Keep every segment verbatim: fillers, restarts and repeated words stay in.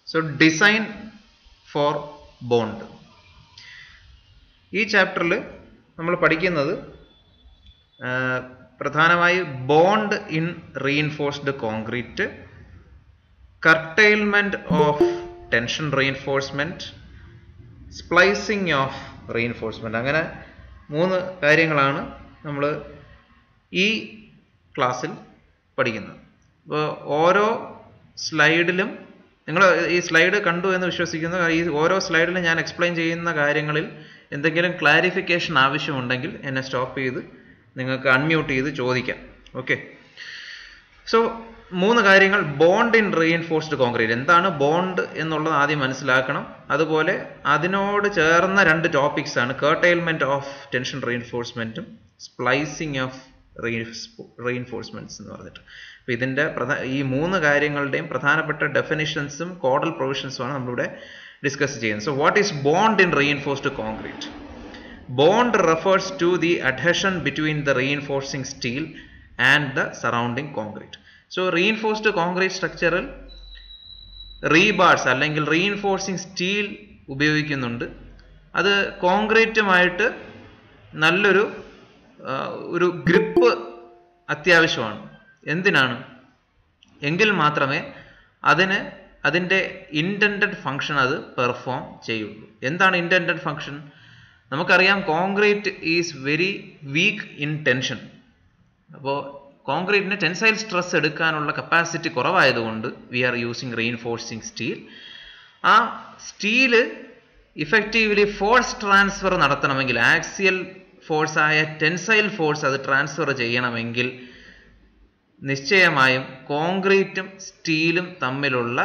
So design for bond. ഈ ചാപ്റ്ററിൽ നമ്മൾ പഠിക്കുന്നത് പ്രധാനമായും bond in reinforced concrete, curtailment of tension reinforcement, splicing of reinforcement. അങ്ങനെ മൂന്ന് കാര്യങ്ങളാണ് നമ്മൾ ഈ ക്ലാസ്സിൽ പഠിക്കുന്നത്. അപ്പോൾ ഓരോ സ്ലൈഡിലും നിങ്ങൾ ഈ സ്ലൈഡ് കണ്ടു എന്ന് വിശ്വസിക്കുന്നു. ഈ ഓരോ സ്ലൈഡിലും ഞാൻ എക്സ്പ്ലെയിൻ ചെയ്യുന്ന കാര്യങ്ങളിൽ എന്തെങ്കിലും ക്ലാരിഫിക്കേഷൻ ആവശ്യമുണ്ടെങ്കിൽ എന്നെ സ്റ്റോപ്പ് ചെയ്ത് നിങ്ങൾക്ക് അൺമ്യൂട്ട് ചെയ്ത് ചോദിക്കാം. ഓക്കെ. സോ മൂന്ന് കാര്യങ്ങൾ. ബോണ്ട് ഇൻ റീഇൻഫോഴ്സ്ഡ് കോൺക്രീറ്റ്, എന്താണ് ബോണ്ട് എന്നുള്ളത് ആദ്യം മനസ്സിലാക്കണം. അതുപോലെ അതിനോട് ചേർന്ന രണ്ട് ടോപ്പിക്സ് ആണ് കർട്ടെയിൽമെന്റ് ഓഫ് ടെൻഷൻ റീഇൻഫോഴ്സ്മെന്റും സ്പ്ലൈസിങ് ഓഫ് റീഇൻഫോഴ്സ്മെന്റ്സ് എന്ന് പറഞ്ഞിട്ട്. അപ്പോൾ ഇതിൻ്റെ ഈ മൂന്ന് കാര്യങ്ങളുടെയും പ്രധാനപ്പെട്ട ഡെഫിനിഷൻസും കോഡൽ പ്രൊവിഷൻസുമാണ് നമ്മളിവിടെ ഡിസ്കസ് ചെയ്യുന്നത്. So what is bond in reinforced concrete? Bond refers to the adhesion between the reinforcing steel and the surrounding concrete. So reinforced concrete structure rebars അല്ലെങ്കിൽ reinforcing steel ഉപയോഗിക്കുന്നുണ്ട്. അത് കോൺക്രീറ്റുമായിട്ട് നല്ലൊരു ഒരു ഗ്രിപ്പ് അത്യാവശ്യമാണ്. എന്തിനാണ്? എങ്കിൽ മാത്രമേ അതിന് അതിൻ്റെ ഇൻറ്റൻഡഡ് ഫങ്ഷൻ അത് പെർഫോം ചെയ്യുള്ളൂ. എന്താണ് ഇൻറ്റൻഡഡ് ഫങ്ഷൻ? നമുക്കറിയാം concrete is very weak in tension. അപ്പോൾ കോൺക്രീറ്റിന് ടെൻസൈൽ സ്ട്രെസ് എടുക്കാനുള്ള കപ്പാസിറ്റി കുറവായതുകൊണ്ട് we are using reinforcing steel. ആ സ്റ്റീല് ഇഫക്റ്റീവ്ലി ഫോഴ്സ് ട്രാൻസ്ഫർ നടത്തണമെങ്കിൽ, ആക്സിയൽ ഫോഴ്സായ ടെൻസൈൽ ഫോഴ്സ് അത് ട്രാൻസ്ഫർ ചെയ്യണമെങ്കിൽ നിശ്ചയമായും കോൺക്രീറ്റും സ്റ്റീലും തമ്മിലുള്ള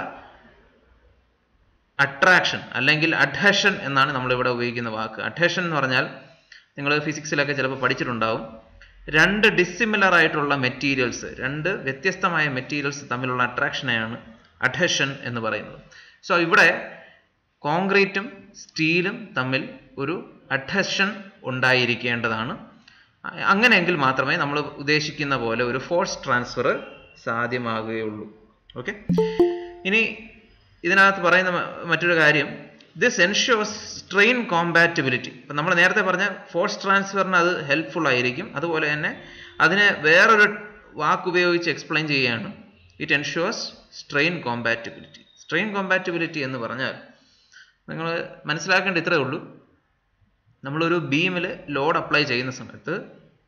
അട്രാക്ഷൻ അല്ലെങ്കിൽ അഡ്ഹഷൻ എന്നാണ് നമ്മളിവിടെ ഉപയോഗിക്കുന്ന വാക്ക്. അഡ്ഹഷൻ എന്ന് പറഞ്ഞാൽ നിങ്ങൾ ഫിസിക്സിലൊക്കെ ചിലപ്പോൾ പഠിച്ചിട്ടുണ്ടാവും. രണ്ട് ഡിസിമിലർ ആയിട്ടുള്ള മെറ്റീരിയൽസ്, രണ്ട് വ്യത്യസ്തമായ മെറ്റീരിയൽസ് തമ്മിലുള്ള അട്രാക്ഷനെയാണ് അഡ്ഹഷൻ എന്ന് പറയുന്നത്. സോ ഇവിടെ കോൺക്രീറ്റും സ്റ്റീലും തമ്മിൽ ഒരു അഡ്ഹഷൻ ഉണ്ടായിരിക്കേണ്ടതാണ്. അങ്ങനെയെങ്കിൽ മാത്രമേ നമ്മൾ ഉദ്ദേശിക്കുന്ന പോലെ ഒരു ഫോഴ്സ് ട്രാൻസ്ഫർ സാധ്യമാകുകയുള്ളൂ. ഓക്കെ. ഇനി ഇതിനകത്ത് പറയുന്ന മറ്റൊരു കാര്യം, ദിസ് എൻഷ്യൂർസ് സ്ട്രെയിൻ കോമ്പാറ്റബിലിറ്റി. ഇപ്പം നമ്മൾ നേരത്തെ പറഞ്ഞ ഫോഴ്സ് ട്രാൻസ്ഫറിന് അത് ഹെൽപ്ഫുൾ ആയിരിക്കും. അതുപോലെ തന്നെ അതിനെ വേറൊരു വാക്ക് ഉപയോഗിച്ച് എക്സ്പ്ലെയിൻ ചെയ്യുകയാണ്, it ensures strain compatibility. Strain compatibility എന്ന് പറഞ്ഞാൽ നിങ്ങൾ മനസ്സിലാക്കേണ്ട ഇത്രയേ ഉള്ളൂ. നമ്മളൊരു ബീമിൽ ലോഡ് അപ്ലൈ ചെയ്യുന്ന സമയത്ത്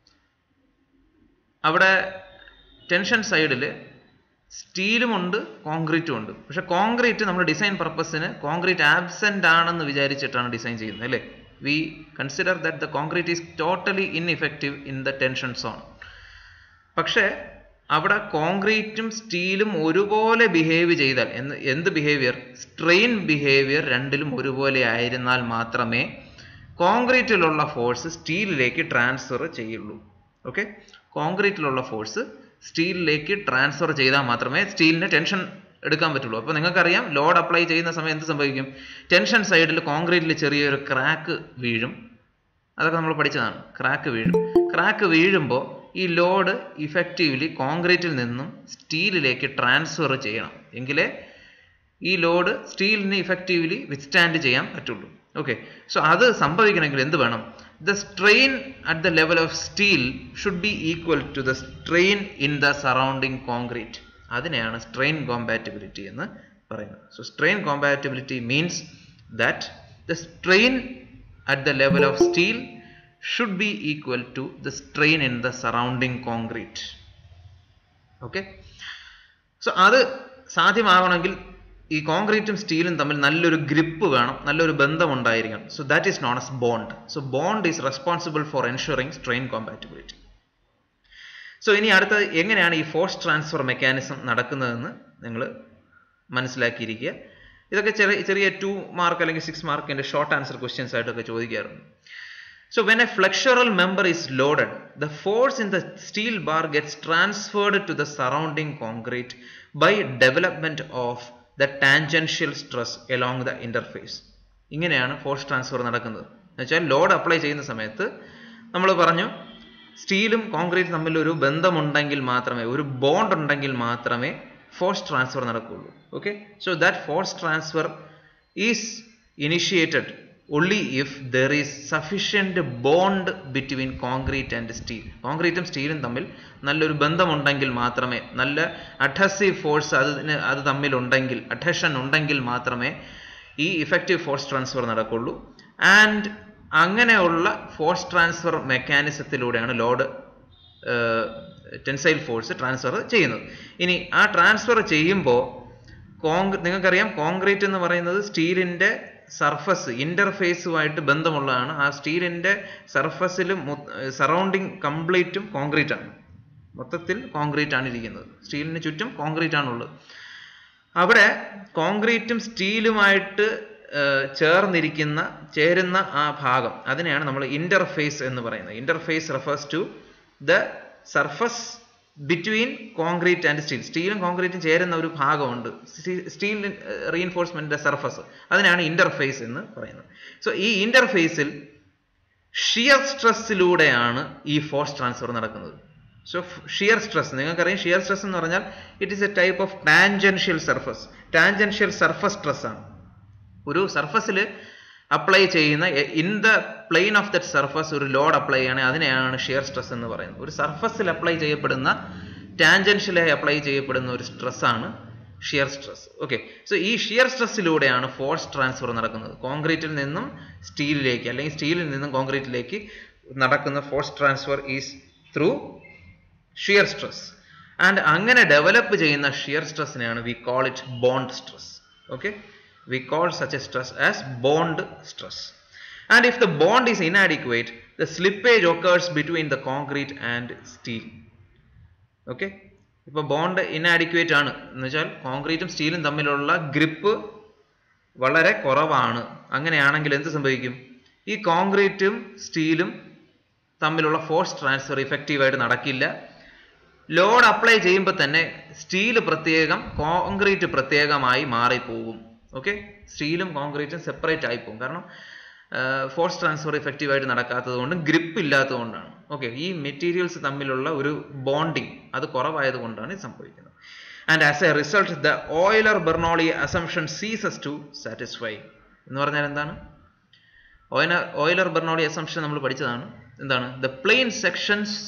അവിടെ ടെൻഷൻ സൈഡിൽ സ്റ്റീലും ഉണ്ട് കോൺക്രീറ്റും ഉണ്ട്. പക്ഷെ കോൺക്രീറ്റ് നമ്മൾ ഡിസൈൻ പർപ്പസിന് കോൺക്രീറ്റ് ആബ്സെന്റ് ആണെന്ന് വിചാരിച്ചിട്ടാണ് ഡിസൈൻ ചെയ്യുന്നത്, അല്ലേ? We consider that the concrete is totally ineffective in the tension zone. പക്ഷേ അവിടെ കോൺക്രീറ്റും സ്റ്റീലും ഒരുപോലെ ബിഹേവ് ചെയ്താൽ, എന്ന് എന്ത് ബിഹേവിയർ? സ്ട്രെയിൻ ബിഹേവിയർ രണ്ടിലും ഒരുപോലെ ആയിരുന്നാൽ മാത്രമേ കോൺക്രീറ്റിലുള്ള ഫോഴ്സ് സ്റ്റീലിലേക്ക് ട്രാൻസ്ഫർ ചെയ്യുള്ളൂ. ഓക്കെ. കോൺക്രീറ്റിലുള്ള ഫോഴ്സ് സ്റ്റീലിലേക്ക് ട്രാൻസ്ഫർ ചെയ്താൽ മാത്രമേ സ്റ്റീലിന് ടെൻഷൻ എടുക്കാൻ പറ്റുള്ളൂ. അപ്പോൾ നിങ്ങൾക്കറിയാം, ലോഡ് അപ്ലൈ ചെയ്യുന്ന സമയം എന്ത് സംഭവിക്കും? ടെൻഷൻ സൈഡിൽ കോൺക്രീറ്റിൽ ചെറിയൊരു ക്രാക്ക് വീഴും. അതൊക്കെ നമ്മൾ പഠിച്ചതാണ്. ക്രാക്ക് വീഴും. ക്രാക്ക് വീഴുമ്പോൾ ഈ ലോഡ് ഇഫക്റ്റീവ്ലി കോൺക്രീറ്റിൽ നിന്നും സ്റ്റീലിലേക്ക് ട്രാൻസ്ഫർ ചെയ്യണം. എങ്കിലേ ഈ ലോഡ് സ്റ്റീലിന് ഇഫക്റ്റീവ്ലി വിത്ത്സ്റ്റാൻഡ് ചെയ്യാൻ പറ്റുള്ളൂ. ഓക്കെ. സോ അത് സംഭവിക്കണമെങ്കിൽ എന്ത് വേണം? The strain at the level of steel should be equal to the strain in the surrounding concrete. അതിനെയാണ് strain compatibility എന്ന് പറയുന്നത്. So strain compatibility means that the strain at the level of steel should be equal to the strain in the surrounding concrete. Okay. So അത് സാധ്യമാവണമെങ്കിൽ ഈ കോൺക്രീറ്റും സ്റ്റീലും തമ്മിൽ നല്ലൊരു grip വേണം, നല്ലൊരു ബന്ധം ഉണ്ടായിരിക്കണം. So that is known as bond. So bond is responsible for ensuring strain compatibility. So ഇനി അടുത്തത് എങ്ങനെയാണ് ഈ ഫോഴ്സ് ട്രാൻസ്ഫർ മെക്കാനിസം നടക്കുന്നതെന്ന് നിങ്ങൾ മനസ്സിലാക്കിയിരിക്കുക. ഇതൊക്കെ ചെറിയ ചെറിയ ടു മാർക്ക് അല്ലെങ്കിൽ സിക്സ് മാർക്കിൻ്റെ ഷോർട്ട് ആൻസർ ക്വസ്റ്റ്യൻസ് ആയിട്ടൊക്കെ ചോദിക്കാറുണ്ട്. So when a flexural member is loaded, the force in the steel bar gets transferred to the surrounding concrete by development of the tangential stress along the interface. ഇങ്ങനെയാണ് force transfer നടക്കുന്നത്. എന്നുവെച്ചാൽ load apply ചെയ്യുന്ന സമയത്ത് നമ്മൾ പറഞ്ഞു സ്റ്റീലും കോൺക്രീറ്റും തമ്മിൽ ഒരു ബന്ധമുണ്ടെങ്കിൽ മാത്രമേ, ഒരു ബോണ്ട് ഉണ്ടെങ്കിൽ മാത്രമേ ഫോഴ്സ് ട്രാൻസ്ഫർ നടക്കുകയുള്ളൂ. Okay, so that force transfer is initiated only if there is sufficient bond between concrete and steel. കോൺക്രീറ്റും സ്റ്റീലും തമ്മിൽ നല്ലൊരു ബന്ധമുണ്ടെങ്കിൽ മാത്രമേ, നല്ല അഡ്ഹസീവ് ഫോഴ്സ് അതിന് അത് തമ്മിലുണ്ടെങ്കിൽ, അഡ്ഹഷൻ ഉണ്ടെങ്കിൽ മാത്രമേ ഈ ഇഫക്റ്റീവ് ഫോഴ്സ് ട്രാൻസ്ഫർ നടക്കുള്ളൂ. ആൻഡ് അങ്ങനെയുള്ള ഫോഴ്സ് ട്രാൻസ്ഫർ മെക്കാനിസത്തിലൂടെയാണ് ലോഡ് ടെൻസൈൽ ഫോഴ്സ് ട്രാൻസ്ഫർ ചെയ്യുന്നത്. ഇനി ആ ട്രാൻസ്ഫർ ചെയ്യുമ്പോൾ കോൺക്രീറ്റ്, നിങ്ങൾക്കറിയാം കോൺക്രീറ്റ് എന്ന് പറയുന്നത് സ്റ്റീലിൻ്റെ സർഫസ് ഇൻ്റർഫേസുമായിട്ട് ബന്ധമുള്ളതാണ്. ആ സ്റ്റീലിൻ്റെ സർഫസിൽ സറൗണ്ടിങ് കംപ്ലീറ്റും കോൺക്രീറ്റ് ആണ്, മൊത്തത്തിൽ കോൺക്രീറ്റ് ആണ് ഇരിക്കുന്നത്, സ്റ്റീലിന് ചുറ്റും കോൺക്രീറ്റ് ആണുള്ളത്. അവിടെ കോൺക്രീറ്റും സ്റ്റീലുമായിട്ട് ചേർന്നിരിക്കുന്ന ചേരുന്ന ആ ഭാഗം, അതിനെയാണ് നമ്മൾ ഇൻ്റർഫേസ് എന്ന് പറയുന്നത്. Interface refers to the surface between concrete and steel. സ്റ്റീലും കോൺക്രീറ്റും ചേരുന്ന ഒരു ഭാഗമുണ്ട്, സ്റ്റീൽ റീഇൻഫോഴ്സ്മെന്റിന്റെ സർഫസ്, അതിനാണ് ഇന്റർഫേസ് എന്ന് പറയുന്നത്. സോ ഈ ഇന്റർഫേസിൽ ഷിയർ സ്ട്രെസ്സിലൂടെയാണ് ഈ ഫോഴ്സ് ട്രാൻസ്ഫർ നടക്കുന്നത്. സോ ഷിയർ സ്ട്രെസ്, നിങ്ങൾക്കറിയാം ഷിയർ സ്ട്രെസ് എന്ന് പറഞ്ഞാൽ it is a type of tangential surface. Tangential surface stress ആണ്. ഒരു സർഫസിൽ അപ്ലൈ ചെയ്യുന്ന, in the plane of that surface ഒരു ലോഡ് അപ്ലൈ ചെയ്യുകയാണെങ്കിൽ അതിനെയാണ് ഷിയർ സ്ട്രെസ് എന്ന് പറയുന്നത്. ഒരു സർഫസിൽ അപ്ലൈ ചെയ്യപ്പെടുന്ന, ടാൻജൻഷ്യലായി അപ്ലൈ ചെയ്യപ്പെടുന്ന ഒരു സ്ട്രെസ്സാണ് ഷിയർ സ്ട്രെസ്. ഓക്കെ, സോ ഈ ഷിയർ സ്ട്രെസ്സിലൂടെയാണ് ഫോഴ്സ് ട്രാൻസ്ഫർ നടക്കുന്നത്. കോൺക്രീറ്റിൽ നിന്നും സ്റ്റീലിലേക്ക്, അല്ലെങ്കിൽ സ്റ്റീലിൽ നിന്നും കോൺക്രീറ്റിലേക്ക് നടക്കുന്ന force transfer is through shear stress. And അങ്ങനെ ഡെവലപ്പ് ചെയ്യുന്ന ഷിയർ സ്ട്രെസ്സിനെയാണ് we call it bond stress. Okay, we call such a stress as bond stress. And if the bond is inadequate, the slippage occurs between the concrete and steel. Okay, ഇപ്പോൾ bond inadequate ആണ് എന്ന് വെച്ചാൽ കോൺക്രീറ്റും സ്റ്റീലും തമ്മിലുള്ള grip വളരെ കുറവാണ്. അങ്ങനെയാണെങ്കിൽ എന്ത് സംഭവിക്കും? ഈ കോൺക്രീറ്റും സ്റ്റീലും തമ്മിലുള്ള ഫോഴ്സ് ട്രാൻസ്ഫർ ഇഫക്റ്റീവായിട്ട് നടക്കില്ല. ലോഡ് അപ്ലൈ ചെയ്യുമ്പോൾ തന്നെ സ്റ്റീൽ പ്രത്യേകം, കോൺക്രീറ്റ് പ്രത്യേകമായി മാറിപ്പോകും. ഓക്കെ, സ്റ്റീലും കോൺക്രീറ്റും സെപ്പറേറ്റ് ആയി പോകും. കാരണം ഫോഴ്സ് ട്രാൻസ്ഫർ ഇഫക്റ്റീവായിട്ട് നടക്കാത്തത് കൊണ്ടും ഗ്രിപ്പ് ഇല്ലാത്തത് കൊണ്ടാണ്. ഓക്കെ, ഈ മെറ്റീരിയൽസ് തമ്മിലുള്ള ഒരു ബോണ്ടിങ് അത് കുറവായത് കൊണ്ടാണ് ഇത് സംഭവിക്കുന്നത്. And as a result the Euler Bernoulli assumption ceases to satisfy എന്ന് പറഞ്ഞാൽ എന്താണ്? ഓയിലർ ഓയിലർ ബെർണോളി അസംഷൻ നമ്മൾ പഠിച്ചതാണ്. എന്താണ്? The plane sections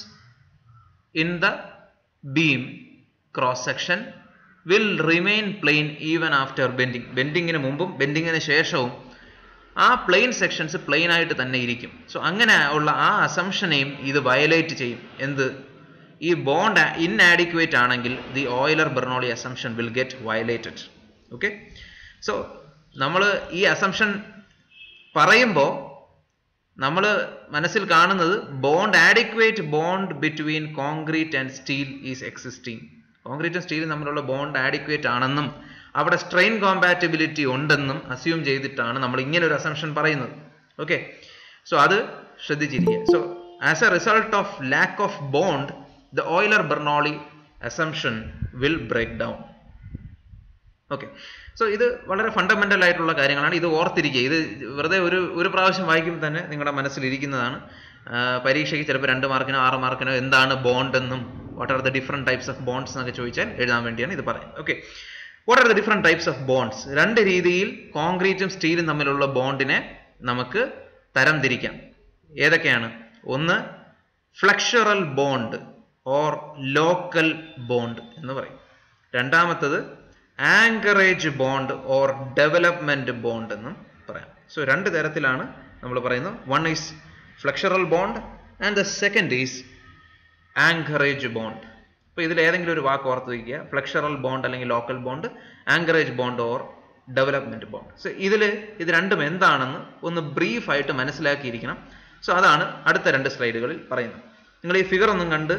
in the beam cross section will remain plane even after bending. ബെൻഡിങ്ങിന് മുമ്പും ബെൻഡിങ്ങിന് ശേഷവും ആ പ്ലെയിൻ സെക്ഷൻസ് പ്ലെയിൻ ആയിട്ട് തന്നെ ഇരിക്കും. സോ അങ്ങനെ ഉള്ള ആ അസംഷനെയും ഇത് വയലേറ്റ് ചെയ്യും. എന്ത്? ഈ ബോണ്ട് ഇൻആഡിക്വേറ്റ് ആണെങ്കിൽ the Euler Bernoulli assumption will get violated. Okay, so നമ്മൾ ഈ അസംഷൻ പറയുമ്പോൾ നമ്മൾ മനസ്സിൽ കാണുന്നത് bond adequate bond between concrete and steel is existing. കോൺക്രീറ്റും സ്റ്റീലും തമ്മിലുള്ള ബോണ്ട് ആഡിക്വേറ്റ് ആണെന്നും അവിടെ സ്ട്രെയിൻ കോമ്പാറ്റബിലിറ്റി ഉണ്ടെന്നും അസ്യൂം ചെയ്തിട്ടാണ് നമ്മൾ ഇങ്ങനെ ഒരു അസംഷൻ പറയുന്നത്. ഓക്കെ, സോ അത് ശ്രദ്ധിച്ചിരിക്കുക. So as a result of lack of bond the Euler Bernoulli assumption will break down. Okay, so ഇത് വളരെ ഫണ്ടമെന്റൽ ആയിട്ടുള്ള കാര്യങ്ങളാണ്. ഇത് ഓർത്തിരിക്കുക. ഇത് വെറുതെ ഒരു ഒരു പ്രാവശ്യം വായിക്കുമ്പോൾ തന്നെ നിങ്ങളുടെ മനസ്സിലിരിക്കുന്നതാണ്. പരീക്ഷയ്ക്ക് ചിലപ്പോൾ രണ്ട് മാർക്കിനോ ആറ് മാർക്കിനോ എന്താണ് ബോണ്ട് എന്നും what are the different types of bonds എന്നൊക്കെ ചോദിച്ചാൽ എഴുതാൻ വേണ്ടിയാണ് ഇത് പറയുന്നത്. Okay, what are the different types of bonds? രണ്ട് രീതിയിൽ കോൺക്രീറ്റും സ്റ്റീലും തമ്മിലുള്ള ബോണ്ടിനെ നമുക്ക് തരംതിരിക്കാം. ഏതൊക്കെയാണ്? ഒന്ന് flexural bond or local bond എന്ന് പറയും. രണ്ടാമത്തത് anchorage bond or development bond എന്നും പറയാം. സോ രണ്ട് തരത്തിലാണ് നമ്മൾ പറയുന്നത്. One is flexural bond and the second is anchorage bond. അപ്പോൾ ഇതിൽ ഏതെങ്കിലും ഒരു വാക്ക് ഓർത്ത് വയ്ക്കുക. ഫ്ലെക്ചറൽ ബോണ്ട് അല്ലെങ്കിൽ local bond, anchorage bond or development bond. So ഇതിൽ ഇത് രണ്ടും എന്താണെന്ന് ഒന്ന് ബ്രീഫായിട്ട് മനസ്സിലാക്കിയിരിക്കണം. സോ അതാണ് അടുത്ത രണ്ട് സ്ലൈഡുകളിൽ പറയുന്നത്. നിങ്ങൾ ഈ ഫിഗർ ഒന്നും കണ്ട്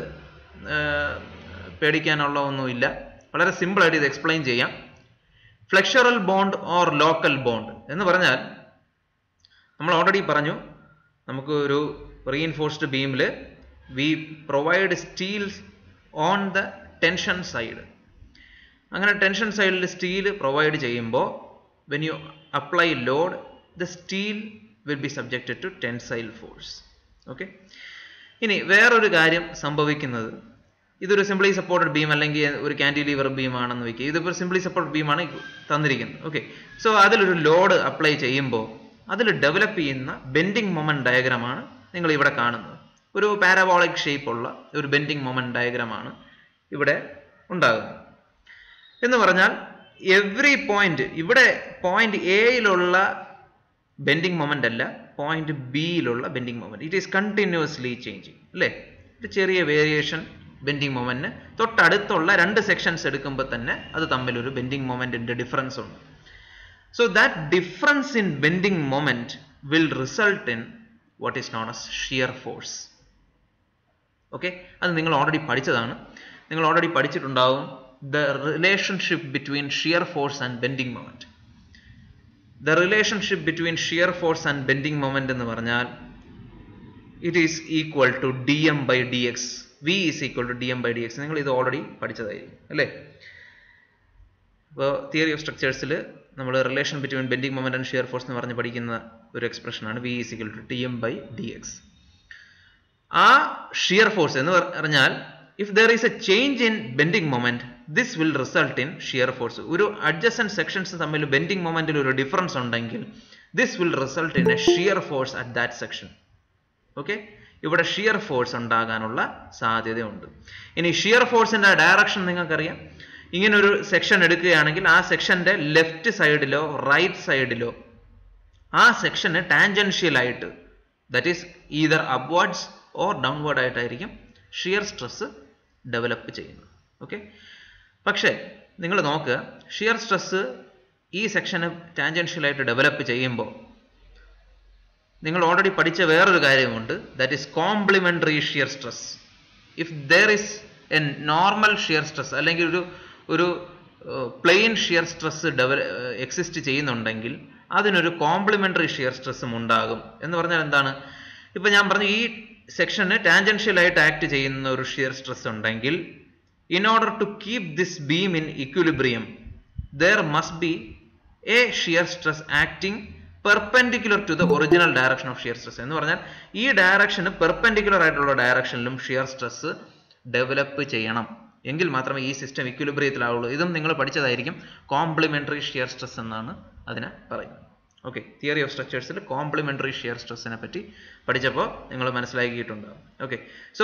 പേടിക്കാനുള്ള ഒന്നുമില്ല. വളരെ സിമ്പിളായിട്ട് ഇത് എക്സ്പ്ലെയിൻ ചെയ്യാം. Flexural bond or local bond എന്ന് പറഞ്ഞാൽ നമ്മൾ ഓൾറെഡി പറഞ്ഞു, നമുക്ക് ഒരു റീഇൻഫോഴ്സ്ഡ് ബീമിൽ we provide steels on the tension side. അങ്ങനെ ടെൻഷൻ സൈഡിൽ സ്റ്റീൽ പ്രൊവൈഡ് ചെയ്യുമ്പോൾ when you apply load the steel will be subjected to tensile force. Okay, ഇനി വേറൊരു കാര്യം സംഭവിക്കുന്നത്, ഇതൊരു സിംപ്ലി സപ്പോർട്ടഡ് ബീം അല്ലെങ്കിൽ ഒരു കാന്റിലീവർ ബീം ആണെന്ന് വെക്കുക. ഇതിപ്പോൾ സിംപ്ലി സപ്പോർട്ടഡ് ബീമാണ് തന്നിരിക്കുന്നത്. ഓക്കെ, സോ അതിലൊരു ലോഡ് അപ്ലൈ ചെയ്യുമ്പോൾ അതിൽ ഡെവലപ്പ് ചെയ്യുന്ന ബെൻഡിങ് മൊമെന്റ് ഡയഗ്രമാണ് നിങ്ങൾ ഇവിടെ കാണുന്നത്. ഒരു പാരബോളിക് ഷേപ്പ് ഉള്ള ഒരു ബെൻഡിങ് മൊമെന്റ് ഡയഗ്രമാണ് ഇവിടെ ഉണ്ടാകുന്നത്. എന്ന് പറഞ്ഞാൽ എവറി പോയിന്റ്, ഇവിടെ പോയിന്റ് എയിലുള്ള ബെൻഡിങ് മൊമെന്റ് അല്ല, പോയിന്റ് ബിയിലുള്ള bending moment. It is continuously changing അല്ലേ. ഒരു ചെറിയ വേരിയേഷൻ ബെൻഡിങ് മൊമെന്റിന് തൊട്ടടുത്തുള്ള രണ്ട് സെക്ഷൻസ് എടുക്കുമ്പോൾ തന്നെ അത് തമ്മിലൊരു ബെൻഡിങ് മൊമെന്റിന്റെ ഡിഫറൻസ് ഉണ്ട്. So that difference in bending moment will result in what is known as shear force. Okay, അത് നിങ്ങൾ ഓൾറെഡി പഠിച്ചതാണ്. നിങ്ങൾ ഓൾറെഡി പഠിച്ചിട്ടുണ്ടാവും the relationship between shear force and bending moment. The relationship between shear force and bending moment എന്ന് പറഞ്ഞാൽ it is equal to dm by dx. V is equal to dm by dx. നിങ്ങൾ ഇത് already പഠിച്ചതായിരിക്കും അല്ലേ. അപ്പോൾ theory of സ്ട്രക്ചേഴ്സിൽ നമ്മൾ relation between bending moment and shear force എന്ന് പറഞ്ഞ് പഠിക്കുന്ന ഒരു എക്സ്പ്രഷനാണ് V is equal to dm by dx. ആ ഷിയർ ഫോഴ്സ് എന്ന് പറഞ്ഞാൽ if there is a change in bending moment, this will result in shear force. ഒരു adjacent sections തമ്മിൽ bending momentൽ ഒരു ഡിഫറൻസ് ഉണ്ടെങ്കിൽ this will result in a shear force at that section. Okay, ഇവിടെ shear force ഉണ്ടാകാനുള്ള സാധ്യതയുണ്ട്. ഇനി shear ഫോഴ്സിന്റെ direction നിങ്ങൾക്കറിയാം. ഇങ്ങനെ ഒരു സെക്ഷൻ എടുക്കുകയാണെങ്കിൽ ആ സെക്ഷന്റെ ലെഫ്റ്റ് സൈഡിലോ റൈറ്റ് സൈഡിലോ ആ സെക്ഷന് ടാൻജൻഷ്യൽ ആയിട്ട്, that is either upwards or downward ആയിട്ടായിരിക്കും ഷിയർ സ്ട്രെസ് ഡെവലപ്പ് ചെയ്യുന്നത്. ഓക്കെ, പക്ഷേ നിങ്ങൾ നോക്കുക, ഷിയർ സ്ട്രെസ് ഈ സെക്ഷന് ടാൻജൻഷ്യലായിട്ട് ഡെവലപ്പ് ചെയ്യുമ്പോൾ നിങ്ങൾ ഓൾറെഡി പഠിച്ച വേറൊരു കാര്യമുണ്ട്, that is complementary shear stress. If there is a normal shear stress അല്ലെങ്കിൽ ഒരു ഒരു പ്ലെയിൻ ഷിയർ സ്ട്രെസ് ഡെവല എക്സിസ്റ്റ് ചെയ്യുന്നുണ്ടെങ്കിൽ അതിനൊരു കോംപ്ലിമെന്ററി ഷിയർ സ്ട്രെസ്സും ഉണ്ടാകും. എന്ന് പറഞ്ഞാൽ എന്താണ്? ഇപ്പൊ ഞാൻ പറഞ്ഞു ഈ സെക്ഷന് ടാൻജൻഷ്യൽ ആയിട്ട് ആക്ട് ചെയ്യുന്ന ഒരു ഷിയർ സ്ട്രെസ് ഉണ്ടെങ്കിൽ in order to keep this beam in equilibrium there must be a shear stress acting perpendicular to the original direction of shear stress. എന്ന് പറഞ്ഞാൽ ഈ ഡയറക്ഷന് പെർപെൻഡിക്കുലർ ആയിട്ടുള്ള ഡയറക്ഷനിലും ഷിയർ സ്ട്രെസ് ഡെവലപ്പ് ചെയ്യണം, എങ്കിൽ മാത്രമേ ഈ സിസ്റ്റം ഇക്വിലിബ്രിയത്തിലാവുള്ളൂ. ഇതും നിങ്ങൾ പഠിച്ചതായിരിക്കും. കോംപ്ലിമെന്ററി ഷിയർ സ്ട്രെസ് എന്നാണ് അതിനെ പറയുന്നത്. ഓക്കെ, തിയറി ഓഫ് സ്ട്രക്ചേഴ്സിൽ കോംപ്ലിമെന്ററി ഷിയർ സ്ട്രെസ്സിനെ പറ്റി പഠിച്ചപ്പോൾ നിങ്ങൾ മനസ്സിലാക്കിയിട്ടുണ്ടാകും. Okay, so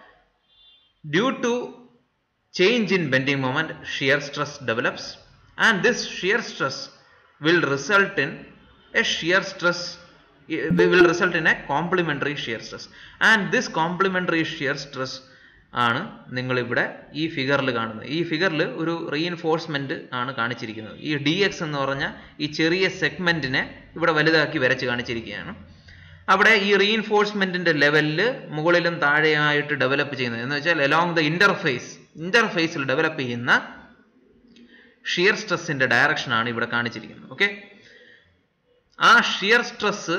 due to change in bending moment, shear stress develops, and this shear stress will result in a shear stress will result in a complementary shear stress, and this complementary shear stress ആണ് നിങ്ങൾ ഇവിടെ ഈ ഫിഗറിൽ കാണുന്നത്. ഈ ഫിഗറിൽ ഒരു reinforcement ആണ് കാണിച്ചിരിക്കുന്നത്. ഈ ഡി എക്സ് എന്ന് പറഞ്ഞ ഈ ചെറിയ സെഗ്മെന്റിനെ ഇവിടെ വലുതാക്കി വരച്ച് കാണിച്ചിരിക്കുകയാണ്. അവിടെ ഈ റീഇൻഫോഴ്സ്മെന്റിന്റെ ലെവലിൽ മുകളിലും താഴെയായിട്ട് ഡെവലപ്പ് ചെയ്യുന്നത് എന്ന് വെച്ചാൽ അലോങ് ദ ഇന്റർഫേസ് ഇന്റർഫേസിൽ ഡെവലപ്പ് ചെയ്യുന്ന ഷിയർ സ്ട്രെസ്സിന്റെ ഡയറക്ഷൻ ആണ് ഇവിടെ കാണിച്ചിരിക്കുന്നത്. ഓക്കെ, ആ ഷിയർ സ്ട്രെസ്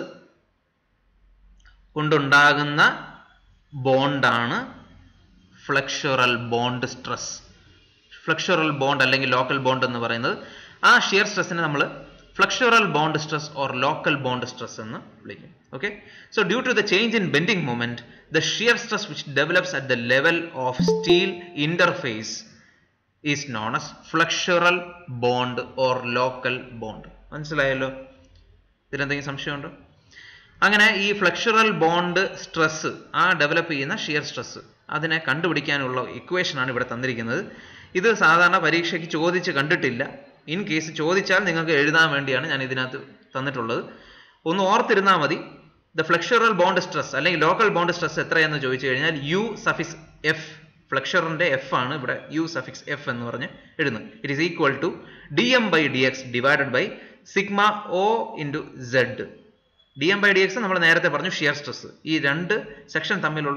കൊണ്ടുണ്ടാകുന്ന ബോണ്ടാണ് flexural bond stress. Flexural bond അല്ലെങ്കിൽ ലോക്കൽ ബോണ്ട് എന്ന് പറയുന്നത്, ആ ഷിയർ സ്ട്രെസ്സിനെ നമ്മൾ flexural bond stress or local bond stress എന്ന് വിളിക്കും. Okay, so due to the change in bending moment, the shear stress which develops at the level of steel interface is known as flexural bond or local bond. മനസ്സിലായല്ലോ? ഇതിലെന്തെങ്കിലും സംശയമുണ്ടോ? അങ്ങനെ ഈ flexural bond stress, ആ develop ചെയ്യുന്ന shear stress, അതിനെ കണ്ടുപിടിക്കാനുള്ള equation ആണ് ഇവിടെ തന്നിരിക്കുന്നത്. ഇത് സാധാരണ പരീക്ഷയ്ക്ക് ചോദിച്ച് കണ്ടിട്ടില്ല. ഇൻ കേസ് ചോദിച്ചാൽ നിങ്ങൾക്ക് എഴുതാൻ വേണ്ടിയാണ് ഞാൻ ഇതിനകത്ത് തന്നിട്ടുള്ളത്. ഒന്ന് ഓർത്തിരുന്നാൽ മതി. ദ ഫ്ലെക്സുറൽ ബോണ്ട് സ്ട്രെസ് അല്ലെങ്കിൽ ലോക്കൽ ബോണ്ട് സ്ട്രെസ് എത്രയെന്ന് ചോദിച്ചു കഴിഞ്ഞാൽ യു സഫിക്സ് എഫ്, ഫ്ലെക്സുറിന്റെ എഫ് ആണ് ഇവിടെ യു സഫിക്സ് എഫ് എന്ന് പറഞ്ഞ് എഴുതുന്നത്. It is equal to D M by D X divided by sigma O into Z. D M by D X നമ്മൾ നേരത്തെ പറഞ്ഞു ഷിയർ സ്ട്രെസ്. ഈ രണ്ട് സെക്ഷൻ തമ്മിലുള്ള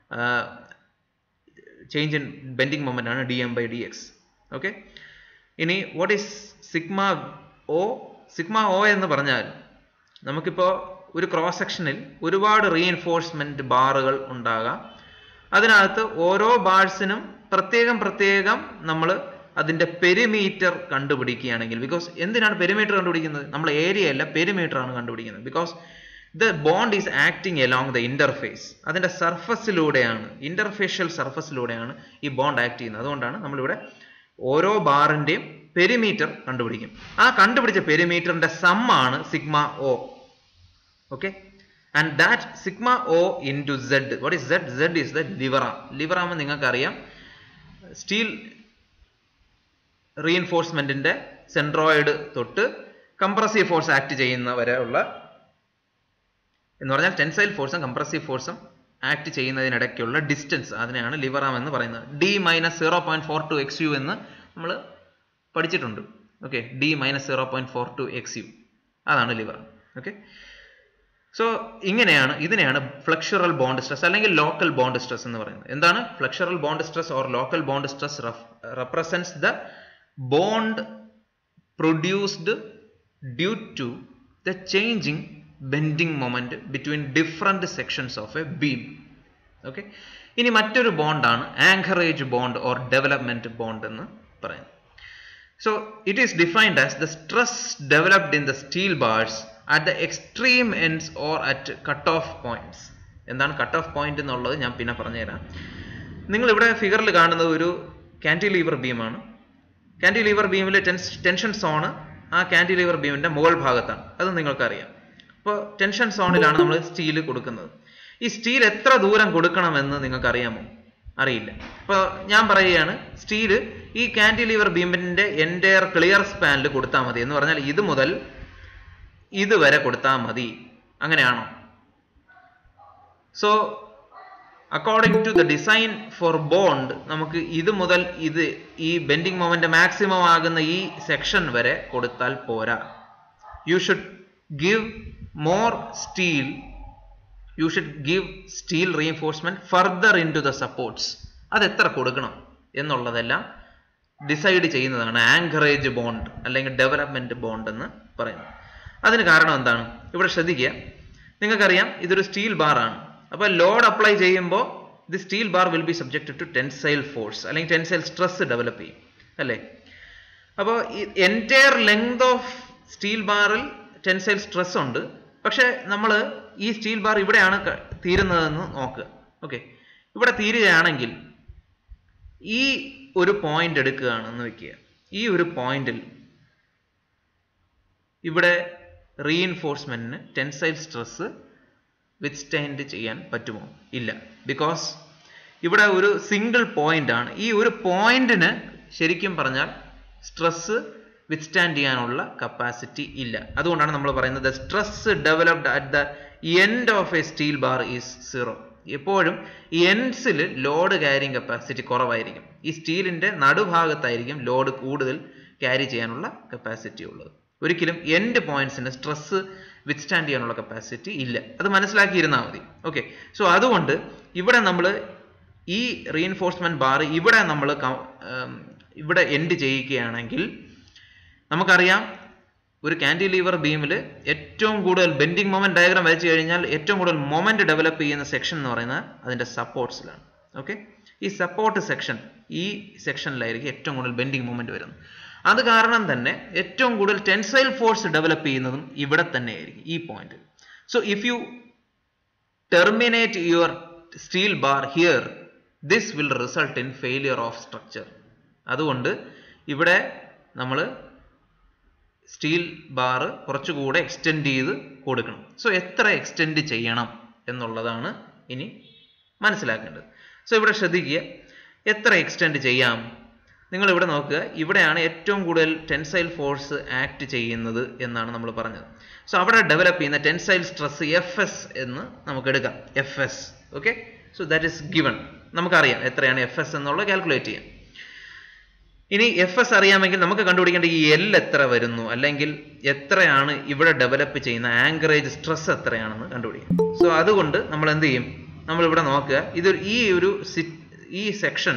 ചേഞ്ച് ഇൻ ബെൻഡിങ് മൊമെന്റ് ആണ് D M by D X. Okay, ഇനി what is sigma O? Sigma O എന്ന് പറഞ്ഞാൽ നമുക്കിപ്പോൾ ഒരു ക്രോസ് സെക്ഷനിൽ ഒരുപാട് റീഇൻഫോഴ്സ്മെന്റ് ബാറുകൾ ഉണ്ടാകാം. അതിനകത്ത് ഓരോ ബാഴ്സിനും പ്രത്യേകം പ്രത്യേകം നമ്മൾ അതിന്റെ പെരിമീറ്റർ കണ്ടുപിടിക്കുകയാണെങ്കിൽ, ബിക്കോസ് എന്തിനാണ് പെരിമീറ്റർ കണ്ടുപിടിക്കുന്നത്? നമ്മൾ ഏരിയ അല്ല പെരിമീറ്റർ ആണ് കണ്ടുപിടിക്കുന്നത്. Because the bond is acting along the interface. അതിൻ്റെ സർഫസിലൂടെയാണ്, ഇന്റർഫേഷ്യൽ സർഫസിലൂടെയാണ് ഈ ബോണ്ട് ആക്ട് ചെയ്യുന്നത്. അതുകൊണ്ടാണ് നമ്മളിവിടെ ഓരോ ബാറിൻ്റെയും പെരിമീറ്റർ കണ്ടുപിടിക്കും. ആ കണ്ടുപിടിച്ച പെരിമീറ്ററിന്റെ സം ആണ് sigma O. Okay, and that sigma O into Z. What is Z? Z is the lever arm. Lever arm നിങ്ങൾക്കറിയാം, സ്റ്റീൽ റീഇൻഫോഴ്സ്മെന്റിന്റെ സെൻട്രോയിഡ് തൊട്ട് കംപ്രസീവ് ഫോഴ്സ് ആക്ട് ചെയ്യുന്ന വരെ ഉള്ള, എന്ന് പറഞ്ഞാൽ ടെൻസൈൽ ഫോഴ്സും കംപ്രസീവ് ഫോഴ്സും ആക്ട് ചെയ്യുന്നതിനിടയ്ക്കുള്ള ഡിസ്റ്റൻസ്, അതിനെയാണ് ലിവർ ആം എന്ന് പറയുന്നത്. D minus zero point four two X U എന്ന് നമ്മൾ പഠിച്ചിട്ടുണ്ട്. Okay, D minus zero point four two X U, അതാണ് ലിവർ ആം. ഓക്കെ, സോ ഇങ്ങനെയാണ്, ഇതിനെയാണ് ഫ്ലെക്സുറൽ ബോണ്ട് സ്ട്രെസ് അല്ലെങ്കിൽ ലോക്കൽ ബോണ്ട് സ്ട്രെസ് എന്ന് പറയുന്നത്. എന്താണ് flexural bond stress or local bond stress? Represents the bond produced due to the changing bending moment between different sections of a beam. Okay, ഇനി മറ്റൊരു ബോണ്ടാണ് anchorage bond or development bond എന്ന് പറയുന്നത്. So it is defined as the stress developed in the steel bars at the extreme ends or at cut-off points. എന്താണ് cut-off point എന്നുള്ളത് ഞാൻ പിന്നെ പറഞ്ഞുതരാം. നിങ്ങൾ ഇവിടെ ഫിഗറിൽ കാണുന്നത് ഒരു കാന്റിലീവർ ബീമാണ്. കാന്റിലീവർ ബീമിലെ ടെൻഷൻ സോണ് ആ കാന്റിലീവർ ബീമിന്റെ മുകൾ ഭാഗത്താണ്, അത് നിങ്ങൾക്കറിയാം. അപ്പോൾ ടെൻഷൻ സോണിലാണ് നമ്മൾ സ്റ്റീൽ കൊടുക്കുന്നത്. ഈ സ്റ്റീൽ എത്ര ദൂരം കൊടുക്കണമെന്ന് നിങ്ങൾക്ക് അറിയാമോ? അറിയില്ല. അപ്പോൾ ഞാൻ പറയുകയാണ്, സ്റ്റീല് ഈ കാന്റിലീവർ ബീമിന്റെ എൻറ്റയർ ക്ലിയർ സ്പാനിൽ കൊടുത്താൽ മതി എന്ന് പറഞ്ഞാൽ ഇത് മുതൽ ഇത് വരെ കൊടുത്താൽ മതി. അങ്ങനെയാണോ? So according to the design for bond, നമുക്ക് ഇത് മുതൽ ഇത് ഈ ബെൻഡിങ് മൊമെന്റ് മാക്സിമം ആകുന്ന ഈ സെക്ഷൻ വരെ കൊടുത്താൽ പോരാ. You should give more steel, you should give steel reinforcement further into the supports. അത് എത്ര കൊടുക്കണം എന്നുള്ളതെല്ലാം ഡിസൈഡ് ചെയ്യുന്നതാണ് ആങ്കറേജ് ബോണ്ട് അല്ലെങ്കിൽ ഡെവലപ്മെന്റ് ബോണ്ട് എന്ന് പറയുന്നത്. അതിന് കാരണം എന്താണ്? ഇവിടെ ശ്രദ്ധിക്കുക, നിങ്ങൾക്കറിയാം ഇതൊരു സ്റ്റീൽ ബാർ ആണ്. അപ്പോൾ ലോഡ് അപ്ലൈ ചെയ്യുമ്പോൾ the steel bar will be subjected to tensile force അല്ലെങ്കിൽ ടെൻസൈൽ സ്ട്രെസ് ഡെവലപ്പ് ചെയ്യും, അല്ലേ? അപ്പോൾ ഈ എൻറ്റയർ ലെങ്ത് ഓഫ് സ്റ്റീൽ ബാറിൽ ടെൻസൈൽ സ്ട്രെസ് ഉണ്ട്. പക്ഷെ നമ്മൾ ഈ സ്റ്റീൽ ബാർ ഇവിടെയാണ് തീരുന്നതെന്ന് നോക്കുക. ഓക്കെ, ഇവിടെ തീരുകയാണെങ്കിൽ ഈ ഒരു പോയിന്റ് എടുക്കുകയാണെന്ന് വെക്കുക. ഈ ഒരു പോയിന്റിൽ ഇവിടെ റീഇൻഫോഴ്സ്മെന്റിന് ടെൻസൈൽ സ്ട്രെസ് വിത്ത്സ്റ്റാൻഡ് ചെയ്യാൻ പറ്റുമോ? ഇല്ല. ബിക്കോസ് ഇവിടെ ഒരു സിംഗിൾ പോയിന്റ് ആണ്. ഈ ഒരു പോയിന്റിന് ശരിക്കും പറഞ്ഞാൽ സ്ട്രെസ് വിത്ത്സ്റ്റാൻഡ് ചെയ്യാനുള്ള കപ്പാസിറ്റി ഇല്ല. അതുകൊണ്ടാണ് നമ്മൾ പറയുന്നത് stress developed at the end of a steel bar is zero. എപ്പോഴും എൻഡ്സിൽ ലോഡ് ക്യാരിങ് കപ്പാസിറ്റി കുറവായിരിക്കും. ഈ സ്റ്റീലിന്റെ നടുഭാഗത്തായിരിക്കും ലോഡ് കൂടുതൽ ക്യാരി ചെയ്യാനുള്ള കപ്പാസിറ്റി ഉള്ളത്. ഒരിക്കലും എൻഡ് പോയിന്റ്സിന് സ്ട്രെസ് വിത്ത്സ്റ്റാൻഡ് ചെയ്യാനുള്ള കപ്പാസിറ്റി ഇല്ല. അത് മനസ്സിലാക്കിയിരുന്നാൽ മതി. ഓക്കെ, സോ അതുകൊണ്ട് ഇവിടെ നമ്മൾ ഈ റീഇൻഫോഴ്സ്മെന്റ് ബാർ ഇവിടെ നമ്മൾ ഇവിടെ എൻഡ് ചെയ്യിക്കുകയാണെങ്കിൽ നമുക്കറിയാം ഒരു കാന്റിലീവർ ബീമിൽ ഏറ്റവും കൂടുതൽ ബെൻഡിങ് മൊമെന്റ് ഡയഗ്രാം വരച്ചു കഴിഞ്ഞാൽ ഏറ്റവും കൂടുതൽ മൊമെന്റ് ഡെവലപ്പ് ചെയ്യുന്ന സെക്ഷൻ എന്ന് പറയുന്നത് അതിന്റെ സപ്പോർട്ട്സിലാണ്. ഓക്കെ, ഈ സപ്പോർട്ട് സെക്ഷൻ ഈ സെക്ഷനിലായിരിക്കും ഏറ്റവും കൂടുതൽ ബെൻഡിങ് മൊമെന്റ് വരുന്നത്. അത് കാരണം തന്നെ ഏറ്റവും കൂടുതൽ ടെൻസൈൽ ഫോഴ്സ് ഡെവലപ്പ് ചെയ്യുന്നതും ഇവിടെ തന്നെ ആയിരിക്കും, ഈ point. So if you terminate your steel bar here, this will result in failure of structure. അതുകൊണ്ട് ഇവിടെ നമ്മൾ സ്റ്റീൽ ബാർ കുറച്ചുകൂടെ എക്സ്റ്റെൻഡ് ചെയ്ത് കൊടുക്കണം. സോ എത്ര എക്സ്റ്റെൻഡ് ചെയ്യണം എന്നുള്ളതാണ് ഇനി മനസ്സിലാക്കേണ്ടത്. സോ ഇവിടെ ശ്രദ്ധിക്കുക, എത്ര എക്സ്റ്റെൻഡ് ചെയ്യാം? നിങ്ങൾ ഇവിടെ നോക്കുക, ഇവിടെയാണ് ഏറ്റവും കൂടുതൽ ടെൻസൈൽ ഫോഴ്സ് ആക്ട് ചെയ്യുന്നത് എന്നാണ് നമ്മൾ പറഞ്ഞത്. സോ അവിടെ ഡെവലപ്പ് ചെയ്യുന്ന ടെൻസൈൽ സ്ട്രെസ് എഫ് എസ് എന്ന് നമുക്ക് എടുക്കാം. F S. Okay, so that is given. നമുക്കറിയാം എത്രയാണ് എഫ് എസ് എന്നുള്ളത് കാൽക്കുലേറ്റ് ചെയ്യാം. ഇനി എഫ് എസ് അറിയാമെങ്കിൽ നമുക്ക് കണ്ടുപിടിക്കേണ്ട ഈ എൽ എത്ര വരുന്നു, അല്ലെങ്കിൽ എത്രയാണ് ഇവിടെ ഡെവലപ്പ് ചെയ്യുന്ന ആങ്കറേജ് സ്ട്രെസ് എത്രയാണെന്ന് കണ്ടുപിടിക്കാം. സോ അതുകൊണ്ട് നമ്മൾ എന്ത് ചെയ്യും? നമ്മൾ ഇവിടെ നോക്കുക, ഇത് ഈ ഒരു ഈ സെക്ഷൻ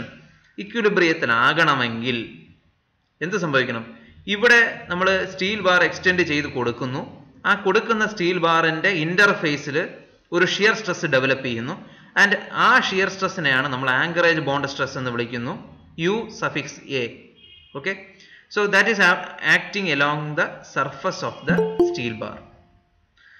ഇക്വിലിബ്രിയത്തിലാകണമെങ്കിൽ എന്ത് സംഭവിക്കണം? ഇവിടെ നമ്മൾ സ്റ്റീൽ ബാർ എക്സ്റ്റെൻഡ് ചെയ്ത് കൊടുക്കുന്നു. ആ കൊടുക്കുന്ന സ്റ്റീൽ ബാറിന്റെ ഇന്റർഫേസിൽ ഒരു ഷിയർ സ്ട്രെസ് ഡെവലപ്പ് ചെയ്യുന്നു. ആൻഡ് ആ ഷിയർ സ്ട്രെസ്സിനെയാണ് നമ്മൾ ആങ്കറേജ് ബോണ്ട് സ്ട്രെസ് എന്ന് വിളിക്കുന്നു, U suffix A. Okay, so that is acting along the surface of the steel bar.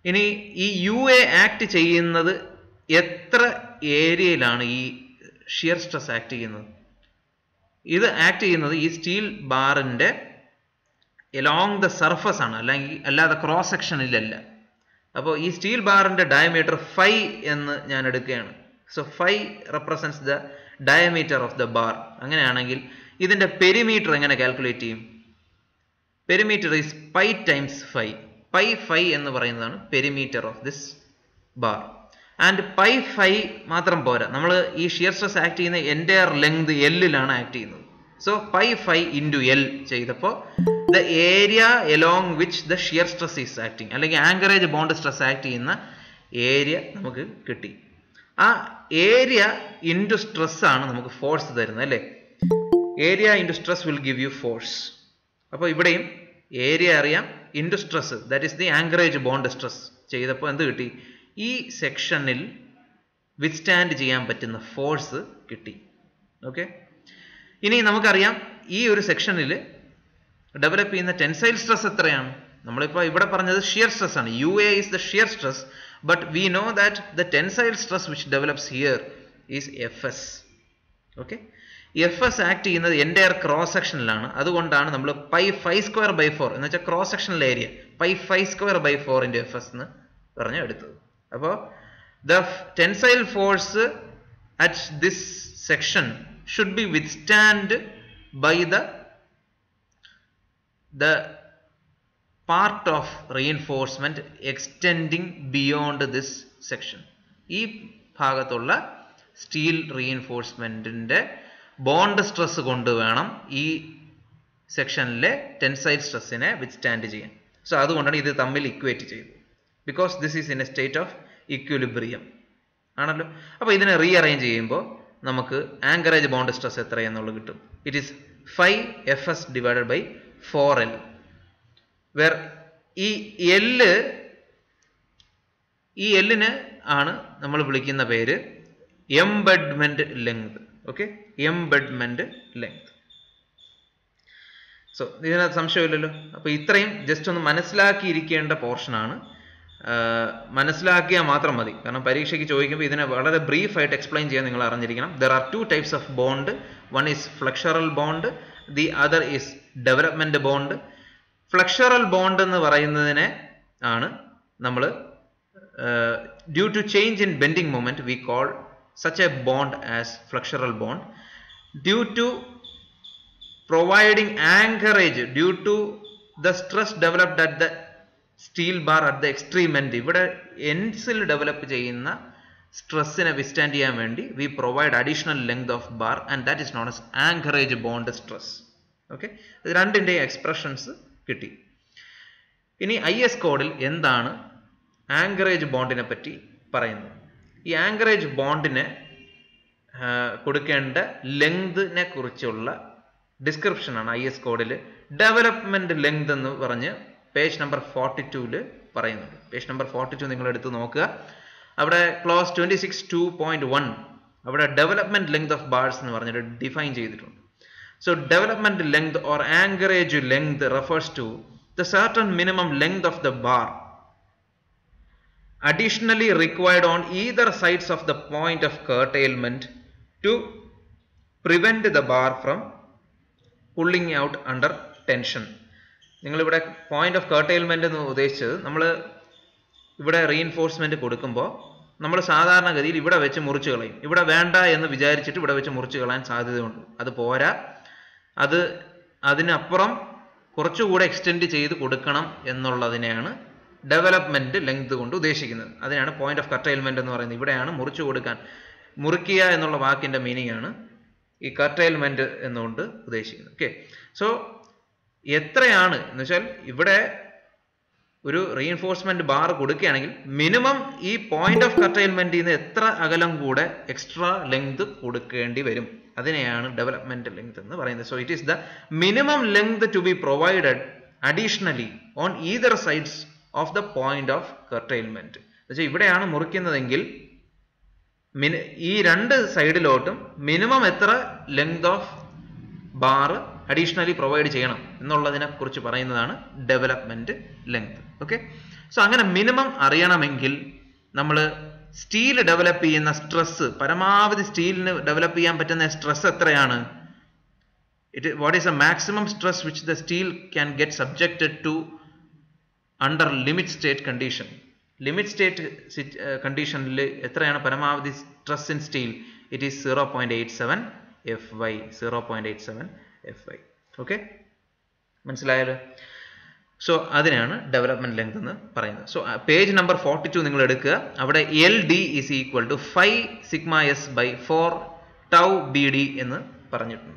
ഇനി ഈ യു എ ആക്ട് ചെയ്യുന്നത് എത്ര ഏരിയയിലാണ് ഈ ഷിയർ സ്ട്രെസ് ആക്ട് ചെയ്യുന്നത്? ഇത് ആക്ട് ചെയ്യുന്നത് ഈ സ്റ്റീൽ ബാറിൻ്റെ എലോങ് ദ സർഫസ് ആണ്, അല്ലെങ്കിൽ അല്ലാതെ ക്രോസ് സെക്ഷനിലല്ല. അപ്പോൾ ഈ സ്റ്റീൽ ബാറിൻ്റെ ഡയമീറ്റർ ഫൈവ് എന്ന് ഞാൻ എടുക്കുകയാണ്. So five represents the diameter of the bar. അങ്ങനെയാണെങ്കിൽ ഇതിൻ്റെ പെരിമീറ്റർ എങ്ങനെ കാൽക്കുലേറ്റ് ചെയ്യും? Perimeter is pi times five. Pi five എന്ന് പറയുന്നതാണ് perimeter of this bar. And pi five മാത്രം പോരാ, നമ്മൾ ഈ ഷിയർ സ്ട്രെസ് ആക്ട് ചെയ്യുന്ന എൻ്റയർ ലെങ്ത് എല്ലിലാണ് ആക്ട് ചെയ്യുന്നത്. So pi five into L ചെയ്തപ്പോൾ the area along which the shear stress is acting, അല്ലെങ്കിൽ ആങ്കറേജ് ബോണ്ട് സ്ട്രെസ് ആക്ട് ചെയ്യുന്ന ഏരിയ നമുക്ക് കിട്ടി. ആ ഏരിയ ഇൻറ്റു സ്ട്രെസ് ആണ് നമുക്ക് ഫോഴ്സ് തരുന്നത്, അല്ലേ? Area into stress will give you force. അപ്പോൾ ഇവിടെയും ഏരിയ അറിയാം, into stress, that is the anchorage bond stress ചെയ്തപ്പോൾ എന്ത് കിട്ടി? ഈ സെക്ഷനിൽ വിത്ത്സ്റ്റാൻഡ് ചെയ്യാൻ പറ്റുന്ന ഫോഴ്സ് കിട്ടി. ഓക്കെ, ഇനി നമുക്കറിയാം ഈ ഒരു സെക്ഷനിൽ ഡെവലപ്പ് ചെയ്യുന്ന ടെൻസൈൽ സ്ട്രെസ് എത്രയാണ്? നമ്മളിപ്പോൾ ഇവിടെ പറഞ്ഞത് ഷിയർ സ്ട്രെസ് ആണ്. U A is the shear stress, but we know that the tensile stress which develops here is F S. Okay, F S act ചെയ്യുന്നത് എൻ്റയർ ക്രോസ് സെക്ഷനിലാണ്. അതുകൊണ്ടാണ് നമ്മൾ pi five square by four എന്ന് വെച്ചാൽ cross സെക്ഷനിലെ area pi five square by four into F S എന്ന് പറഞ്ഞ് എടുത്തത്. അപ്പോൾ the tensile force at this section should be withstand by the the part of reinforcement extending beyond this section. ഈ ഭാഗത്തുള്ള steel റീഇൻഫോഴ്സ്മെന്റിന്റെ ബോണ്ട് സ്ട്രെസ് കൊണ്ട് വേണം ഈ സെക്ഷനിലെ ടെൻസൈൽ സ്ട്രെസ്സിനെ വിത്ത്സ്റ്റാൻഡ് ചെയ്യാൻ. സോ അതുകൊണ്ടാണ് ഇത് തമ്മിൽ ഇക്വേറ്റ് ചെയ്തത്, because this is in a state of equilibrium ആണല്ലോ. അപ്പോൾ ഇതിനെ റീഅറേഞ്ച് ചെയ്യുമ്പോൾ നമുക്ക് ആങ്കറേജ് ബോണ്ട് സ്ട്രെസ് എത്രയെന്നുള്ളത് കിട്ടും. It is five F S divided by four L, where ഈ എല്ല് ഈ എല്ലിന് ആണ് നമ്മൾ വിളിക്കുന്ന പേര് embedment length. Okay, embedment length. So ഇതിനകത്ത് സംശയമില്ലല്ലോ. അപ്പോൾ ഇത്രയും ജസ്റ്റ് ഒന്ന് മനസ്സിലാക്കിയിരിക്കേണ്ട പോർഷനാണ്. മനസ്സിലാക്കിയാൽ മാത്രം മതി, കാരണം പരീക്ഷയ്ക്ക് ചോദിക്കുമ്പോൾ ഇതിനെ വളരെ ബ്രീഫ് ആയിട്ട് എക്സ്പ്ലെയിൻ ചെയ്യാൻ നിങ്ങൾ അറിഞ്ഞിരിക്കണം. There are two types of bond. One is flexural bond, the other is development bond. Flexural bond എന്ന് പറയുന്നതിനെ ആണ് നമ്മൾ due to change in bending moment we call such a bond as flexural bond. Due to providing anchorage, due to the stress developed at the steel bar at the extreme end, ഇവിടെ എൻഡ്സിൽ develop ചെയ്യുന്ന സ്ട്രെസ്സിനെ withstand ചെയ്യാൻ വേണ്ടി we provide additional length of bar and that is known as anchorage bond stress. Okay, ഇത് രണ്ടിൻ്റെ expressions കിട്ടി. ഇനി I S കോഡിൽ എന്താണ് ആങ്കറേജ് ബോണ്ടിനെ പറ്റി പറയുന്നത്? ഈ ആങ്കറേജ് ബോണ്ടിന് കൊടുക്കേണ്ട ലെങ്തിനെ കുറിച്ചുള്ള ഡിസ്ക്രിപ്ഷനാണ് ഐ എസ് കോഡിൽ ഡെവലപ്മെന്റ് ലെങ്ത് എന്ന് പറഞ്ഞ് പേജ് നമ്പർ ഫോർട്ടി ടൂല് പറയുന്നുണ്ട്. പേജ് നമ്പർ ഫോർട്ടി ടു നിങ്ങൾ എടുത്ത് നോക്കുക. അവിടെ clause twenty six two point one അവിടെ ഡെവലപ്മെന്റ് ലെങ്ത് ഓഫ് ബാർസ് എന്ന് പറഞ്ഞിട്ട് ഡിഫൈൻ ചെയ്തിട്ടുണ്ട്. So development length or anchorage length refers to the certain minimum length of the bar additionally required on either sides of the point of curtailment to prevent the bar from pulling out under tension. നിങ്ങൾ ഇവിടെ point of കർട്ടെയിൽമെന്റ് എന്ന് ഉദ്ദേശിച്ചത്, നമ്മൾ ഇവിടെ reinforcement കൊടുക്കുമ്പോൾ നമ്മൾ സാധാരണഗതിയിൽ ഇവിടെ വെച്ച് മുറിച്ച് കളയും. ഇവിടെ വേണ്ട എന്ന് വിചാരിച്ചിട്ട് ഇവിടെ വെച്ച് മുറിച്ച് കളയാൻ സാധ്യതയുണ്ട്. അത് പോരാ, അത് അതിനപ്പുറം കുറച്ചുകൂടെ എക്സ്റ്റെൻഡ് ചെയ്ത് കൊടുക്കണം എന്നുള്ളതിനെയാണ് ഡെവലപ്മെന്റ് ലെങ്ത് കൊണ്ട് ഉദ്ദേശിക്കുന്നത്. അതിനാണ് പോയിന്റ് ഓഫ് കർട്ടെയിൽമെന്റ് എന്ന് പറയുന്നത്. ഇവിടെയാണ് മുറിച്ചു കൊടുക്കാൻ, മുറിക്കുക എന്നുള്ള വാക്കിന്റെ മീനിങ് ആണ് ഈ കർട്ടെയിൽമെന്റ് എന്നുകൊണ്ട് ഉദ്ദേശിക്കുന്നത്. ഓക്കെ, സോ എത്രയാണ് എന്ന് വെച്ചാൽ ഇവിടെ ഒരു റീഇൻഫോഴ്സ്മെന്റ് ബാർ കൊടുക്കുകയാണെങ്കിൽ മിനിമം ഈ പോയിന്റ് ഓഫ് കർട്ടെയിൽമെന്റിൽ നിന്ന് എത്ര അകലം കൂടെ എക്സ്ട്രാ ലെങ്ത് കൊടുക്കേണ്ടി വരും, അതിനെയാണ് ഡെവലപ്മെന്റ് ലെങ്ത് എന്ന് പറയുന്നത്. So it is the minimum length to be provided additionally on either sides of the point of curtailment. എന്നുവെച്ചാൽ ഇവിടെയാണ് മുറിക്കുന്നതെങ്കിൽ ഈ രണ്ട് സൈഡിലോട്ടും മിനിമം എത്ര length of bar additionally provide ചെയ്യണം എന്നുള്ളതിനെ കുറിച്ച് പറയുന്നതാണ് ഡെവലപ്മെന്റ് ലെങ്ത്. ഓക്കെ, സോ അങ്ങനെ മിനിമം അറിയണമെങ്കിൽ നമ്മൾ സ്റ്റീൽ ഡെവലപ്പ് ചെയ്യുന്ന സ്ട്രെസ്, പരമാവധി സ്റ്റീലിന് ഡെവലപ്പ് ചെയ്യാൻ പറ്റുന്ന സ്ട്രെസ് എത്രയാണ്? It what is a maximum stress which the steel can get subjected to under limit state condition. Limit state കണ്ടീഷനിൽ എത്രയാണ് പരമാവധി stress in steel? It is zero point eight seven F Y. Zero point eight seven F Y. Okay, മനസ്സിലായാലോ? So അതിനാണ് development length എന്ന് പറയുന്നത്. So page number forty two നിങ്ങൾ എടുക്കുക. അവിടെ L D is equal to five sigma S by four tau B D എന്ന് പറഞ്ഞിട്ടുണ്ട്.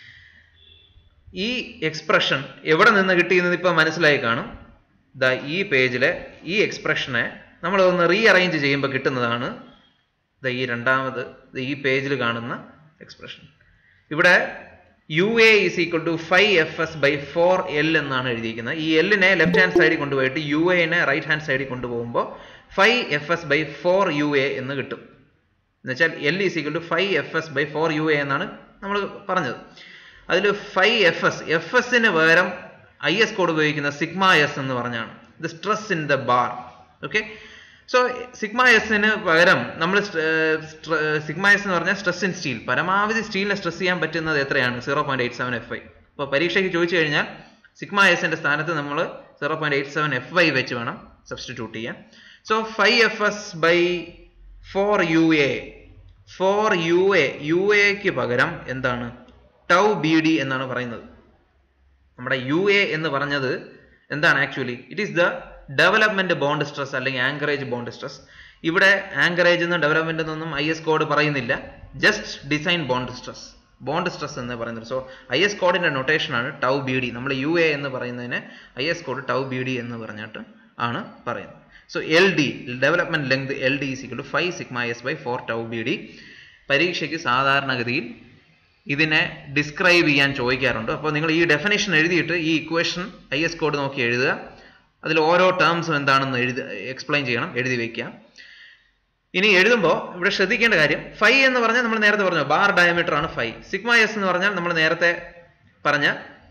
ഈ എക്സ്പ്രഷൻ എവിടെ നിന്ന് കിട്ടിയെന്ന് ഇപ്പൊ മനസ്സിലായി കാണും. ദാ ഈ പേജിലെ ഈ എക്സ്പ്രഷനെ നമ്മൾ ഒന്ന് റീ അറേഞ്ച് ചെയ്യുമ്പോൾ കിട്ടുന്നതാണ് ഈ രണ്ടാമത് ഈ പേജിൽ കാണുന്ന എക്സ്പ്രഷൻ. ഇവിടെ U A is equal to five F S by four L എന്നാണ് എഴുതിയിരിക്കുന്നത്. ഈ എല്ലിനെ ലെഫ്റ്റ് ഹാൻഡ് സൈഡിൽ കൊണ്ടുപോയിട്ട് യു എനെ റൈറ്റ് ഹാൻഡ് സൈഡിൽ കൊണ്ടുപോകുമ്പോൾ five F S by four U A എന്ന് കിട്ടും. എന്നുവെച്ചാൽ L is equal to five F S by four U A എന്നാണ് നമ്മൾ പറഞ്ഞത്. അതിൽ ഫൈവ് എഫ് എസ് എഫ് എസിന് പകരം ഐ എസ് കോഡ് ഉപയോഗിക്കുന്ന സിഗ്മ എസ് എന്ന് പറഞ്ഞാണ് the stress in the bar. Okay, so sigma എസിന് പകരം നമ്മൾ സിഗ്മ എസ് എന്ന് പറഞ്ഞാൽ സ്ട്രെസ് ഇൻ സ്റ്റീൽ, പരമാവധി സ്റ്റീലിനെ സ്ട്രെസ് ചെയ്യാൻ പറ്റുന്നത് എത്രയാണ്? Zero point eight seven F I. അപ്പോൾ പരീക്ഷയ്ക്ക് ചോദിച്ചു കഴിഞ്ഞാൽ സിഗ്മ എസിന്റെ സ്ഥാനത്ത് നമ്മൾ zero point eight seven F I വെച്ച് വേണം സബ്സ്റ്റിറ്റ്യൂട്ട് ചെയ്യാൻ. So five F S by four U A. Four U A U എക്ക് പകരം എന്താണ്? ടൗ ബി ഡി എന്നാണ് പറയുന്നത്. നമ്മുടെ യു എ എന്ന് പറഞ്ഞത് എന്താണ് actually? It is the development bond stress അല്ലെങ്കിൽ ആങ്കറേജ് ബോണ്ട് സ്ട്രെസ്. ഇവിടെ ആങ്കറേജ് എന്നും ഡെവലപ്മെന്റ് എന്നൊന്നും ഐ എസ് കോഡ് പറയുന്നില്ല. Just design bond stress, bond stress എന്ന് പറയുന്നത്. സോ ഐ എസ് കോഡിന്റെ നൊട്ടേഷൻ ആണ് ടൗ ബി ഡി. നമ്മൾ യു എ എന്ന് പറയുന്നതിന് I S code tau B D എന്ന് പറഞ്ഞിട്ട് ആണ് പറയുന്നത്. So L D development length L D is equal to five sigma S by four tau B D. പരീക്ഷയ്ക്ക് സാധാരണഗതിയിൽ ഇതിനെ ഡിസ്ക്രൈബ് ചെയ്യാൻ ചോദിക്കാറുണ്ട്. അപ്പോൾ നിങ്ങൾ ഈ ഡെഫിനേഷൻ എഴുതിയിട്ട് ഈ ഇക്വേഷൻ ഐ എസ് കോഡ് നോക്കി എഴുതുക. അതിൽ ഓരോ ടേംസും എന്താണെന്ന് എഴുതി എക്സ്പ്ലെയിൻ ചെയ്യണം, എഴുതി വയ്ക്കുക. ഇനി എഴുതുമ്പോൾ ഇവിടെ ശ്രദ്ധിക്കേണ്ട കാര്യം, ഫൈവ് എന്ന് പറഞ്ഞാൽ നമ്മൾ നേരത്തെ പറഞ്ഞു ബാർ ഡയമീറ്റർ ആണ് ഫൈവ്. സിഗ്മ എസ് എന്ന് പറഞ്ഞാൽ നമ്മൾ നേരത്തെ പറഞ്ഞ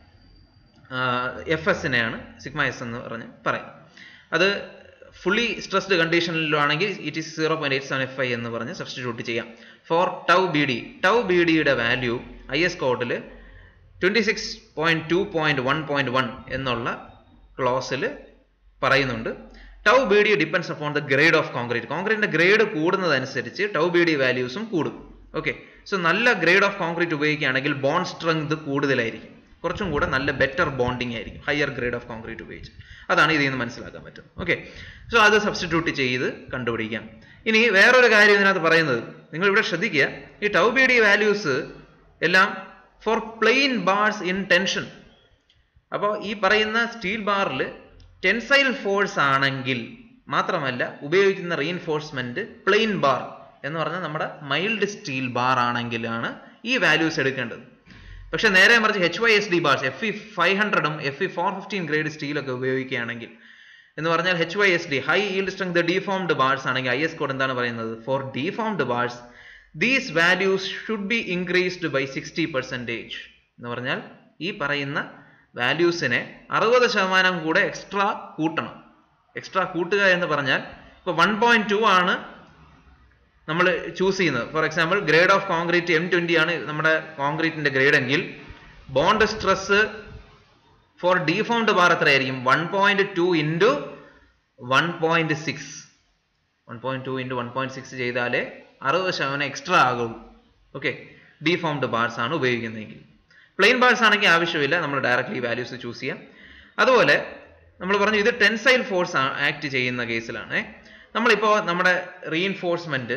എഫ് എസിനെയാണ് സിഗ്മ എസ് എന്ന് പറഞ്ഞ് പറയും. അത് ഫുള്ളി സ്ട്രെസ്ഡ് കണ്ടീഷനിലാണെങ്കിൽ it is zero point eight seven F I എന്ന് പറഞ്ഞ് സബ്സ്റ്റിറ്റ്യൂട്ട് ചെയ്യാം. For tau B D, tau B ഡിയുടെ വാല്യൂ ഐ എസ് കോഡിൽ twenty six point two point one point one എന്നുള്ള ക്ലോസിൽ പറയുന്നുണ്ട്. Tau B D depends upon the grade of concrete. കോൺക്രീറ്റിന്റെ grade കൂടുന്നതനുസരിച്ച് ടൗ ബി ഡി വാല്യൂസും കൂടും. ഓക്കെ, സോ നല്ല ഗ്രേഡ് ഓഫ് കോൺക്രീറ്റ് ഉപയോഗിക്കുകയാണെങ്കിൽ ബോണ്ട് സ്ട്രെങ്ത് കൂടുതലായിരിക്കും, കുറച്ചും കൂടെ നല്ല ബെറ്റർ ബോണ്ടിങ് ആയിരിക്കും ഹയർ ഗ്രേഡ് ഓഫ് കോൺക്രീറ്റ് ഉപയോഗിച്ച്. അതാണ് ഇതിൽ നിന്ന് മനസ്സിലാക്കാൻ പറ്റും. ഓക്കെ, സോ അത് സബ്സ്റ്റിറ്റ്യൂട്ട് ചെയ്ത് കണ്ടുപിടിക്കാം. ഇനി വേറൊരു കാര്യം ഇതിനകത്ത് പറയുന്നത്, നിങ്ങൾ ഇവിടെ ശ്രദ്ധിക്കുക, ഈ ടൗ ബി ഡി വാല്യൂസ് എല്ലാം for plain bars in tension. അപ്പോൾ ഈ പറയുന്ന സ്റ്റീൽ ബാറിൽ ടെൻസൈൽ ഫോഴ്സ് ആണെങ്കിൽ മാത്രമല്ല ഉപയോഗിക്കുന്ന റീഇൻഫോഴ്സ്മെന്റ് പ്ലെയിൻ ബാർ എന്ന് പറഞ്ഞാൽ നമ്മുടെ മൈൽഡ് സ്റ്റീൽ ബാർ ആണെങ്കിലാണ് ഈ വാല്യൂസ് എടുക്കേണ്ടത്. പക്ഷെ നേരെ മറിച്ച് H Y S D bars F E five ഹൺഡ്രഡും F E four fifteen grade സ്റ്റീലൊക്കെ ഉപയോഗിക്കുകയാണെങ്കിൽ എന്ന് പറഞ്ഞാൽ H Y S D high yield strength deformed bars ആണെങ്കിൽ ഐ എസ് കോഡ് എന്താണ് പറയുന്നത്? For deformed bars these values should be increased by sixty percentage എന്ന് പറഞ്ഞാൽ ഈ പറയുന്ന വാല്യൂസിനെ അറുപത് ശതമാനം കൂടെ എക്സ്ട്രാ കൂട്ടണം. എക്സ്ട്രാ കൂട്ടുക എന്ന് പറഞ്ഞാൽ ഇപ്പോൾ വൺ പോയിന്റ് ടു ആണ് നമ്മൾ ചൂസ് ചെയ്യുന്നത്. For example grade of concrete M twenty ആണ് നമ്മുടെ കോൺക്രീറ്റിന്റെ ഗ്രേഡ് എങ്കിൽ bond stress for deformed bar എത്രയായിരിക്കും? One point two into one point six one point two into one point six ചെയ്താലേ അറുപത് ശതമാനം എക്സ്ട്രാ ആകും. ഓക്കെ, ഡീഫോംഡ് ബാർസ് ആണ് ഉപയോഗിക്കുന്നതെങ്കിൽ. പ്ലെയിൻ ബാർസ് ആണെങ്കിൽ ആവശ്യമില്ല, നമ്മൾ ഡയറക്റ്റ്ലി വാല്യൂസ് ചൂസ് ചെയ്യാം. അതുപോലെ നമ്മൾ പറഞ്ഞു ഇത് ടെൻസൈൽ ഫോഴ്സ് ആക്ട് ചെയ്യുന്ന കേസിലാണ്. നമ്മളിപ്പോൾ നമ്മുടെ റീഇൻഫോഴ്സ്മെന്റ്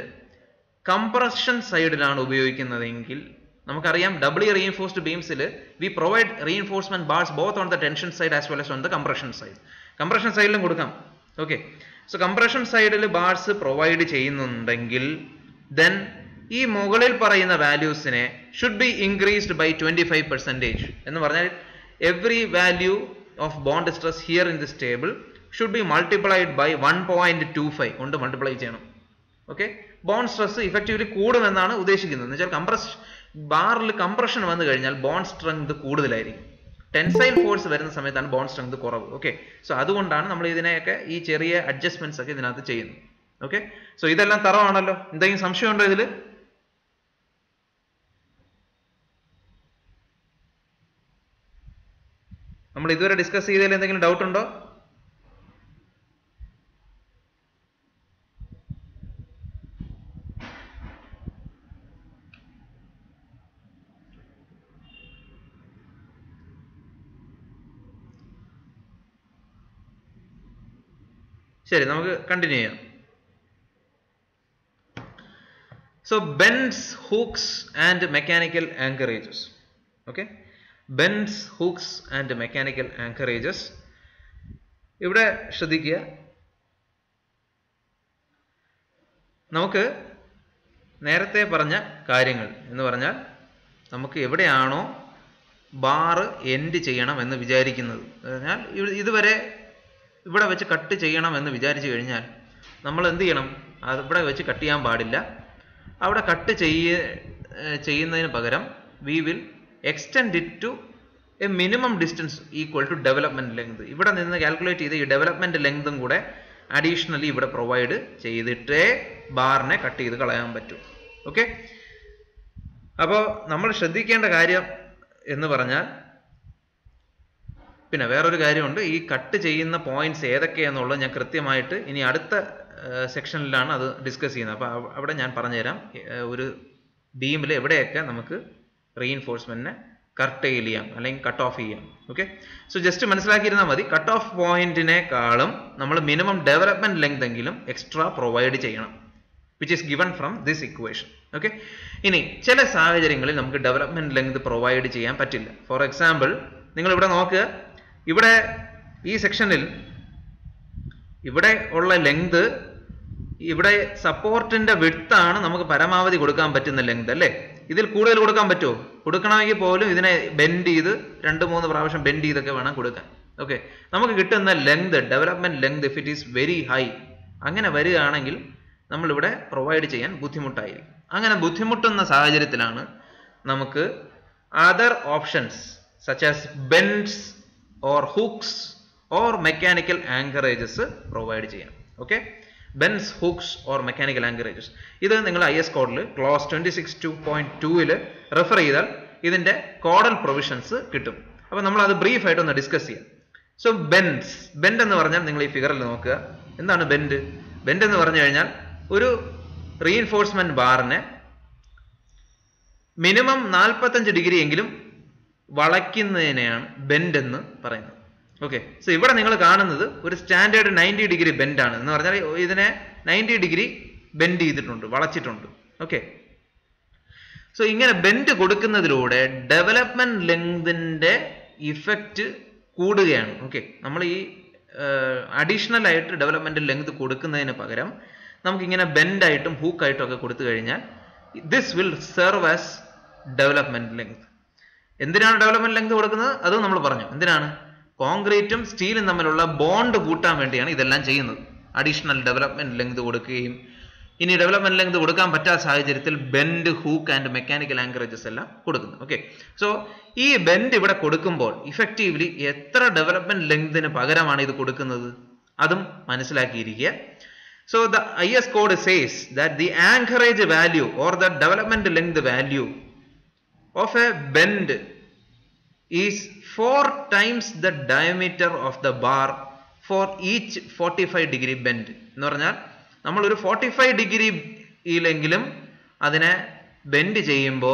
കംപ്രഷൻ സൈഡിലാണ് ഉപയോഗിക്കുന്നതെങ്കിൽ നമുക്കറിയാം ഡബിളി റീഇൻഫോഴ്സ്ഡ് ബീംസിൽ we provide reinforcement bars both on the tension side as well as on the compression side. Compression സൈഡിലും കൊടുക്കാം. ഓക്കെ, സോ കംപ്രഷൻ സൈഡിൽ ബാർസ് പ്രൊവൈഡ് ചെയ്യുന്നുണ്ടെങ്കിൽ ദെൻ ഈ മുകളിൽ പറയുന്ന വാല്യൂസിനെ should be increased by twenty five percentage എന്ന് പറഞ്ഞാൽ every value of bond stress here in this table should be multiplied by one point two five കൊണ്ട് മൾട്ടിപ്ലൈ ചെയ്യണം. ഓക്കെ, ബോണ്ട് സ്ട്രെസ് ഇഫക്റ്റീവ്ലി കൂടുമെന്നാണ് ഉദ്ദേശിക്കുന്നത്. എന്ന് വെച്ചാൽ കംപ്രസ് ബാറിൽ കംപ്രഷൻ വന്നു കഴിഞ്ഞാൽ ബോണ്ട് സ്ട്രെങ്ത് കൂടുതലായിരിക്കും. ടെൻസൈൽ ഫോഴ്സ് വരുന്ന സമയത്താണ് ബോണ്ട് സ്ട്രെങ്ത് കുറവ്. ഓക്കെ, സോ അതുകൊണ്ടാണ് നമ്മൾ ഇതിനെയൊക്കെ ഈ ചെറിയ അഡ്ജസ്റ്റ്മെന്റ്സ് ഒക്കെ ഇതിനകത്ത് ചെയ്യുന്നത്. ഓക്കെ, സോ ഇതെല്ലാം തറവാണല്ലോ. എന്തെങ്കിലും സംശയമുണ്ടോ ഇതിൽ? നമ്മൾ ഇതുവരെ ഡിസ്കസ് ചെയ്തതിൽ എന്തെങ്കിലും ഡൗട്ട് ഉണ്ടോ? ശരി, നമുക്ക് കണ്ടിന്യൂ ചെയ്യാം. So bends, hooks and mechanical anchorages. Okay, bends, hooks and mechanical anchorages. ഇവിടെ ശ്രദ്ധിക്കുക, നമുക്ക് നേരത്തെ പറഞ്ഞ കാര്യങ്ങൾ എന്ന് പറഞ്ഞാൽ നമുക്ക് എവിടെയാണോ ബാറ് എൻഡ് ചെയ്യണം എന്ന് വിചാരിക്കുന്നത്, പറഞ്ഞാൽ ഇതുവരെ ഇവിടെ വെച്ച് കട്ട് ചെയ്യണം എന്ന് വിചാരിച്ചു കഴിഞ്ഞാൽ നമ്മൾ എന്ത് ചെയ്യണം? അത് ഇവിടെ വെച്ച് കട്ട് ചെയ്യാൻ പാടില്ല. അവിടെ കട്ട് ചെയ്യ ചെയ്യുന്നതിന് പകരം we will extend it to a minimum distance equal to development length. ഇവിടെ നിന്ന് കാൽക്കുലേറ്റ് ചെയ്ത് ഈ ഡെവലപ്മെന്റ് ലെങ്തും കൂടെ അഡീഷണലി ഇവിടെ പ്രൊവൈഡ് ചെയ്തിട്ടേ ബാറിനെ കട്ട് ചെയ്ത് കളയാൻ പറ്റൂ. ഓക്കെ, അപ്പോൾ നമ്മൾ ശ്രദ്ധിക്കേണ്ട കാര്യം എന്ന് പറഞ്ഞാൽ, പിന്നെ വേറൊരു കാര്യമുണ്ട്, ഈ കട്ട് ചെയ്യുന്ന പോയിന്റ്സ് ഏതൊക്കെയാണെന്നുള്ളത് ഞാൻ കൃത്യമായിട്ട് ഇനി അടുത്ത സെക്ഷനിലാണ് അത് ഡിസ്കസ് ചെയ്യുന്നത്. അപ്പോൾ അവിടെ ഞാൻ പറഞ്ഞുതരാം ഒരു ബീമിൽ എവിടെയൊക്കെ നമുക്ക് റീഇൻഫോഴ്സ്മെന്റിനെ കർട്ടെയിൽ ചെയ്യാം അല്ലെങ്കിൽ കട്ട് ഓഫ് ചെയ്യാം. ഓക്കെ, സോ ജസ്റ്റ് മനസ്സിലാക്കിയിരുന്നാൽ മതി, കട്ട് ഓഫ് പോയിന്റിനേക്കാളും നമ്മൾ മിനിമം ഡെവലപ്മെന്റ് ലെങ്ത് എങ്കിലും എക്സ്ട്രാ പ്രൊവൈഡ് ചെയ്യണം, which is given from this equation. Okay, ഇനി ചില സാഹചര്യങ്ങളിൽ നമുക്ക് ഡെവലപ്മെന്റ് ലെങ്ത് പ്രൊവൈഡ് ചെയ്യാൻ പറ്റില്ല. ഫോർ എക്സാമ്പിൾ, നിങ്ങൾ ഇവിടെ നോക്കുക, ഇവിടെ ഈ സെക്ഷനിൽ ഇവിടെ ഉള്ള ലെങ്ത്, ഇവിടെ സപ്പോർട്ടിന്റെ വിഡ്ത്ത് ആണ് നമുക്ക് പരമാവധി കൊടുക്കാൻ പറ്റുന്ന ലെങ്ത് അല്ലേ? ഇതിൽ കൂടുതൽ കൊടുക്കാൻ പറ്റുമോ? കൊടുക്കണമെങ്കിൽ പോലും ഇതിനെ ബെൻഡ് ചെയ്ത് രണ്ട് മൂന്ന് പ്രാവശ്യം ബെൻഡ് ചെയ്തൊക്കെ വേണം കൊടുക്കാൻ. ഓക്കെ, നമുക്ക് കിട്ടുന്ന length, development length, if it is very high, അങ്ങനെ വരികയാണെങ്കിൽ നമ്മളിവിടെ പ്രൊവൈഡ് ചെയ്യാൻ ബുദ്ധിമുട്ടായിരിക്കും. അങ്ങനെ ബുദ്ധിമുട്ടുന്ന സാഹചര്യത്തിലാണ് നമുക്ക് other options such as bends or hooks or mechanical anchorages provide ചെയ്യാം. Okay, bends, hooks or mechanical anchorages. ഇത് നിങ്ങൾ ഐ എസ് കോഡിൽ clause twenty six two point ടൂവിൽ റെഫർ ചെയ്താൽ ഇതിന്റെ കോഡൽ പ്രൊവിഷൻസ് കിട്ടും. അപ്പോൾ നമ്മൾ അത് ബ്രീഫ് ആയിട്ട് ഒന്ന് ഡിസ്കസ് ചെയ്യാം. സോ ബെൻസ്, ബെൻഡ് എന്ന് പറഞ്ഞാൽ നിങ്ങൾ ഈ ഫിഗറിൽ നോക്കുക, എന്താണ് ബെൻഡ്? ബെൻഡ് എന്ന് പറഞ്ഞു കഴിഞ്ഞാൽ ഒരു റീഇൻഫോഴ്സ്മെന്റ് ബാറിനെ മിനിമം നാൽപ്പത്തഞ്ച് ഡിഗ്രി എങ്കിലും വളയ്ക്കുന്നതിനെയാണ് ബെൻഡ് എന്ന് പറയുന്നത്. ഓക്കെ, സോ ഇവിടെ നിങ്ങൾ കാണുന്നത് ഒരു സ്റ്റാൻഡേർഡ് നയൻറ്റി ഡിഗ്രി ബെൻഡ് ആണ്. എന്ന് പറഞ്ഞാൽ ഇതിനെ നയൻറ്റി ഡിഗ്രി ബെൻഡ് ചെയ്തിട്ടുണ്ട്, വളച്ചിട്ടുണ്ട്. ഓക്കെ, സോ ഇങ്ങനെ ബെൻഡ് കൊടുക്കുന്നതിലൂടെ ഡെവലപ്മെന്റ് ലെങ്തിന്റെ ഇഫക്റ്റ് കൂടുകയാണ്. ഓക്കെ, നമ്മൾ ഈ അഡീഷണൽ ആയിട്ട് ഡെവലപ്മെന്റ് ലെങ്ത് കൊടുക്കുന്നതിന് പകരം നമുക്കിങ്ങനെ ബെൻഡായിട്ടും ഹൂക്കായിട്ടും ഒക്കെ കൊടുത്തു കഴിഞ്ഞാൽ this will serve as development length. എന്തിനാണ് ഡെവലപ്മെന്റ് ലെങ്ത് കൊടുക്കുന്നത്? അത് നമ്മൾ പറഞ്ഞു. എന്തിനാണ്? കോൺക്രീറ്റും സ്റ്റീലും തമ്മിലുള്ള ബോണ്ട് കൂട്ടാൻ വേണ്ടിയാണ് ഇതെല്ലാം ചെയ്യുന്നത്. അഡീഷണൽ ഡെവലപ്മെന്റ് ലെങ്ത് കൊടുക്കുകയും ഇനി ഡെവലപ്മെന്റ് ലെങ്ത് കൊടുക്കാൻ പറ്റാത്ത സാഹചര്യത്തിൽ bend, hook and mechanical anchorages എല്ലാം കൊടുക്കുന്നു. ഓക്കെ, സോ ഈ ബെൻഡ് ഇവിടെ കൊടുക്കുമ്പോൾ ഇഫക്റ്റീവ്ലി എത്ര ഡെവലപ്മെന്റ് ലെങ്തിന് പകരമാണ് ഇത് കൊടുക്കുന്നത് അതും മനസ്സിലാക്കിയിരിക്കുക. So the I S code says that the anchorage value or the development length value of a bend is four times the diameter of the bar for each forty-five degree bend. എന്ന് പറഞ്ഞാൽ നമ്മൾ ഒരു forty five ഡിഗ്രിയിലെങ്കിലും അതിനെ bend ചെയ്യുമ്പോൾ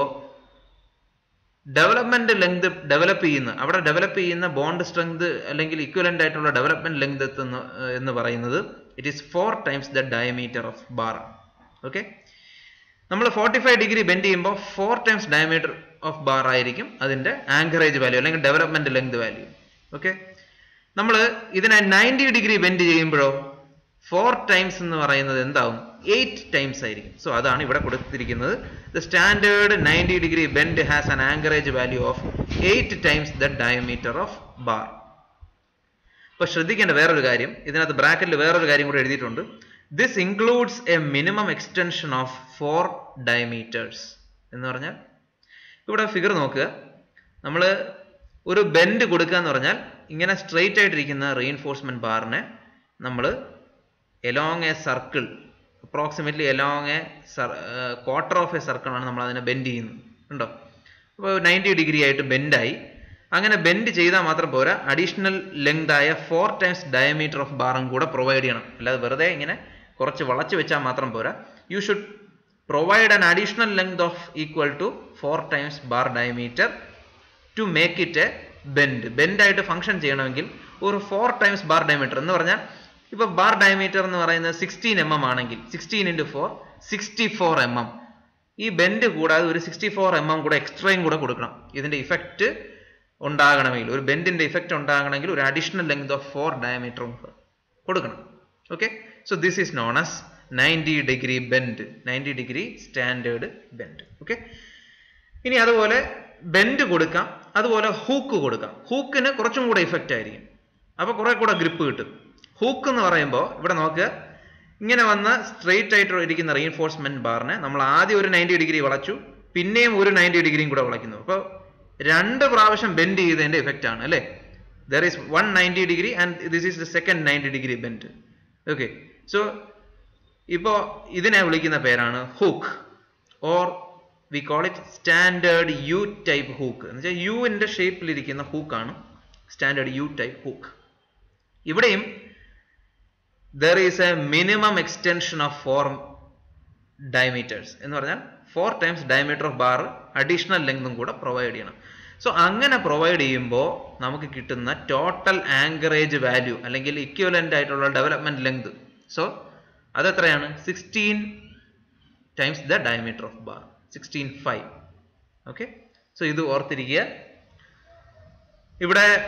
development length develop ചെയ്യുന്ന അവിടെ develop ചെയ്യുന്ന bond strength അല്ലെങ്കിൽ ഇക്വലന്റ് ആയിട്ടുള്ള ഡെവലപ്മെന്റ് ലെങ്ത് എന്ന് പറയുന്നത് it is four times the diameter of bar. Okay, നമ്മൾ ഫോർട്ടി ഫൈവ് ഡിഗ്രി ബെൻഡ് ചെയ്യുമ്പോൾ four times diameter of bar ആയിരിക്കും അതിന്റെ ആങ്കറേജ് വാല്യൂ അല്ലെങ്കിൽ ഡെവലപ്മെന്റ് ലെങ്ത് വാല്യൂ. ഓക്കെ, നമ്മൾ ഇതിനെ നയൻറ്റി ഡിഗ്രി ബെൻഡ് ചെയ്യുമ്പോഴോ ഫോർ ടൈംസ് എന്ന് പറയുന്നത് എന്താവും? എയ്റ്റ് ടൈംസ് ആയിരിക്കും. സോ അതാണ് ഇവിടെ കൊടുത്തിരിക്കുന്നത്. The standard ninety degree bend has an anchorage value of eight times the diameter of bar. അപ്പൊ ശ്രദ്ധിക്കേണ്ട വേറൊരു കാര്യം, ഇതിനകത്ത് ബ്രാക്കറ്റിൽ വേറൊരു കാര്യം കൂടി എഴുതിയിട്ടുണ്ട്. This includes a minimum extension of four diameters. എന്ന് പറഞ്ഞാൽ ഇവിടെ ഫിഗർ നോക്കുക. നമ്മൾ ഒരു ബെൻഡ് കൊടുക്കുക എന്ന് പറഞ്ഞാൽ ഇങ്ങനെ സ്ട്രെയിറ്റ് ആയിട്ടിരിക്കുന്ന റീഇൻഫോഴ്സ്മെന്റ് ബാറിനെ നമ്മൾ along a circle, approximately along a quarter of a circle ആണ് നമ്മൾ അതിനെ ബെൻഡ് ചെയ്യുന്നത്. ഉണ്ടോ? അപ്പോൾ നയൻറ്റി ഡിഗ്രി ആയിട്ട് ബെൻഡായി. അങ്ങനെ ബെൻഡ് ചെയ്താൽ മാത്രം പോരാ, അഡീഷണൽ ലെങ്ത് ആയ ഫോർ ടൈംസ് ഡയമീറ്റർ ഓഫ് ബാറും കൂടെ പ്രൊവൈഡ് ചെയ്യണം. അല്ലാതെ വെറുതെ ഇങ്ങനെ കുറച്ച് വളച്ച് വെച്ചാൽ മാത്രം പോരാ. You should provide an additional length of equal to four times bar diameter to make it a bend. ബെൻഡായിട്ട് ഫംഗ്ഷൻ ചെയ്യണമെങ്കിൽ ഒരു ഫോർ ടൈംസ് ബാർ ഡയമീറ്റർ എന്ന് പറഞ്ഞാൽ ഇപ്പോൾ ബാർ ഡയമീറ്റർ എന്ന് പറയുന്നത് സിക്സ്റ്റീൻ എം എം ആണെങ്കിൽ sixteen into four sixty four M M. ഈ ബെൻഡ് കൂടാതെ ഒരു സിക്സ്റ്റി ഫോർ എം എം കൂടെ എക്സ്ട്രയും കൂടെ കൊടുക്കണം. ഇതിൻ്റെ ഇഫക്റ്റ് ഉണ്ടാകണമെങ്കിൽ, ഒരു ബെൻഡിൻ്റെ ഇഫക്റ്റ് ഉണ്ടാകണമെങ്കിൽ ഒരു അഡീഷണൽ ലെങ്ത് ഓഫ് ഫോർ ഡയമീറ്ററും കൊടുക്കണം. Okay, so this is known as ninety degree bend, ninety degree standard bend. Okay, ഇനി അതുപോലെ ബെൻഡ് കൊടുക്കാം, അതുപോലെ ഹൂക്ക് കൊടുക്കാം. ഹൂക്കിന് കുറച്ചും കൂടെ ഇഫക്റ്റ് ആയിരിക്കും, അപ്പോൾ കുറെ കൂടെ ഗ്രിപ്പ് കിട്ടും. ഹൂക്ക് എന്ന് പറയുമ്പോൾ ഇവിടെ നോക്കുക, ഇങ്ങനെ വന്ന് സ്ട്രെയിറ്റ് ആയിട്ട് ഇരിക്കുന്ന റീഇൻഫോഴ്സ്മെന്റ് ബാറിനെ നമ്മൾ ആദ്യം ഒരു നയൻറ്റി ഡിഗ്രി വളച്ചു, പിന്നെയും ഒരു നയൻറ്റി ഡിഗ്രിയും കൂടെ വളയ്ക്കുന്നു. അപ്പോൾ രണ്ട് പ്രാവശ്യം ബെൻഡ് ചെയ്തതിന്റെ ഇഫക്റ്റ് ആണ് അല്ലേ. There is one ninety degree and this is the second ninety degree bend. Okay, so ഇപ്പോൾ ഇതിനെ വിളിക്കുന്ന പേരാണ് hook, or we call it standard U type hook. എന്ന് വെച്ചാൽ യുവിന്റെ ഷേപ്പിലിരിക്കുന്ന ഹൂക്കാണ് സ്റ്റാൻഡേർഡ് യു ടൈപ്പ് ഹൂക്ക്. ഇവിടെയും there is a minimum extension of four diameters എന്ന് പറഞ്ഞാൽ four times diameter of bar additional ലെങ്തും കൂടെ പ്രൊവൈഡ് ചെയ്യണം. സോ അങ്ങനെ പ്രൊവൈഡ് ചെയ്യുമ്പോൾ നമുക്ക് കിട്ടുന്ന ടോട്ടൽ ആങ്കറേജ് വാല്യൂ അല്ലെങ്കിൽ ഇക്വലന്റ് ആയിട്ടുള്ള ഡെവലപ്മെന്റ് ലെങ്ത്, സോ അതെത്രയാണ്? Sixteen times the diameter of bar, sixteen five. Okay, so ഇത് ഓർത്തിരിക്കുക. ഇവിടെ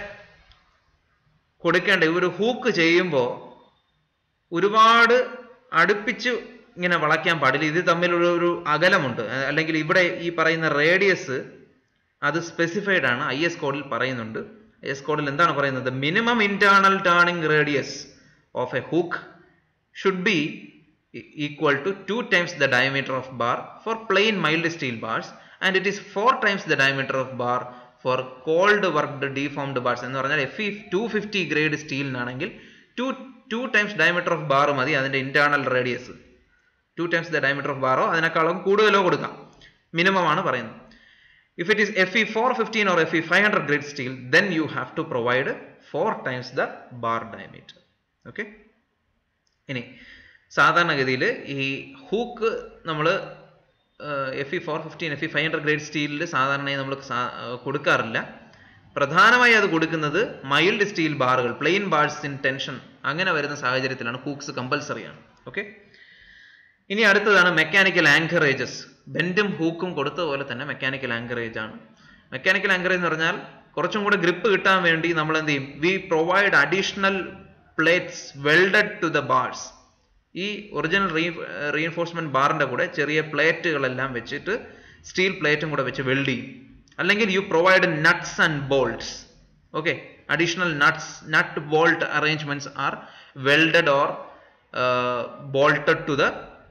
കൊടുക്കേണ്ട ഒരു ഹൂക്ക് ചെയ്യുമ്പോൾ ഒരുപാട് അടുപ്പിച്ച് ഇങ്ങനെ വളയ്ക്കാൻ പാടില്ല. ഇത് തമ്മിലുള്ള ഒരു അകലമുണ്ട്, അല്ലെങ്കിൽ ഇവിടെ ഈ പറയുന്ന റേഡിയസ് അത് സ്പെസിഫൈഡ് ആണ്, ഐ എസ് കോഡിൽ പറയുന്നുണ്ട്. ഐ എസ് കോഡിൽ എന്താണ് പറയുന്നത്? Minimum internal turning radius of a hook should be equal to two times the diameter of bar for plain mild steel bars and it is four times the diameter of bar for cold worked deformed bars. എന്ന് പറഞ്ഞാൽ F E two fifty grade സ്റ്റീലിനാണെങ്കിൽ two two times diameter of bar മതി അതിന്റെ internal radius. Two times the diameter of ബാറോ അതിനേക്കാളും കൂടുതലോ കൊടുക്കാം, minimum ആണ് പറയുന്നത്. If it is F E four fifteen or F E five hundred grade steel, then you have to provide four times the bar diameter. Okay, ഇനി സാധാരണഗതിയിൽ ഈ hook നമ്മൾ F E four fifteen F E five hundred grade സ്റ്റീലിൽ സാധാരണയായി നമ്മൾ കൊടുക്കാറില്ല. പ്രധാനമായി അത് കൊടുക്കുന്നത് മൈൽഡ് സ്റ്റീൽ ബാറുകൾ, പ്ലെയിൻ ബാർസ് ഇൻ ടെൻഷൻ, അങ്ങനെ വരുന്ന സാഹചര്യത്തിലാണ് ഹൂക്സ് കമ്പൽസറി ആണ്. ഓക്കെ, ഇനി അടുത്തതാണ് മെക്കാനിക്കൽ ആങ്കറേജസ്. ബെൻഡും ഹൂക്കും കൊടുത്തതുപോലെ തന്നെ മെക്കാനിക്കൽ ആങ്കറേജ് ആണ്. മെക്കാനിക്കൽ ആങ്കറേജ് എന്ന് പറഞ്ഞാൽ കുറച്ചും കൂടെ ഗ്രിപ്പ് കിട്ടാൻ വേണ്ടി നമ്മൾ എന്ത് ചെയ്യും? We provide additional plates welded to the bars. ഈ ഒറിജിനൽ റീ റീഇൻഫോഴ്സ്മെന്റ് ബാറിന്റെ കൂടെ ചെറിയ പ്ലേറ്റുകളെല്ലാം വെച്ചിട്ട് സ്റ്റീൽ പ്ലേറ്റും കൂടെ വെച്ച് വെൽഡ് ചെയ്യും. അല്ലെങ്കിൽ you provide nuts and bolts. Okay, additional nuts, nut bolt arrangements are welded or uh, bolted to the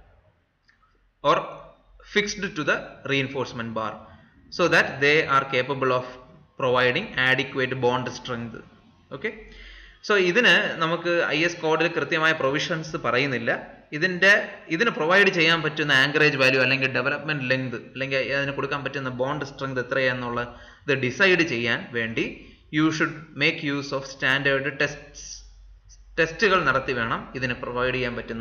or fixed to the reinforcement bar so that they are capable of providing adequate bond strength. Okay, so ഇതിന് നമുക്ക് I S കോഡിൽ കൃത്യമായ provisions പറയുന്നില്ല. ഇതിന്റെ ഇതിന് provide ചെയ്യാൻ പറ്റുന്ന anchorage value അല്ലെങ്കിൽ ഡെവലപ്മെന്റ് ലെങ്ത് അല്ലെങ്കിൽ അതിന് കൊടുക്കാൻ പറ്റുന്ന ബോണ്ട് സ്ട്രെങ്ത് എത്രയാന്നുള്ള ഇത് ഡിസൈഡ് ചെയ്യാൻ വേണ്ടി you should make use of standard test ടെസ്റ്റുകൾ നടത്തി വേണം ഇതിന് പ്രൊവൈഡ് ചെയ്യാൻ പറ്റുന്ന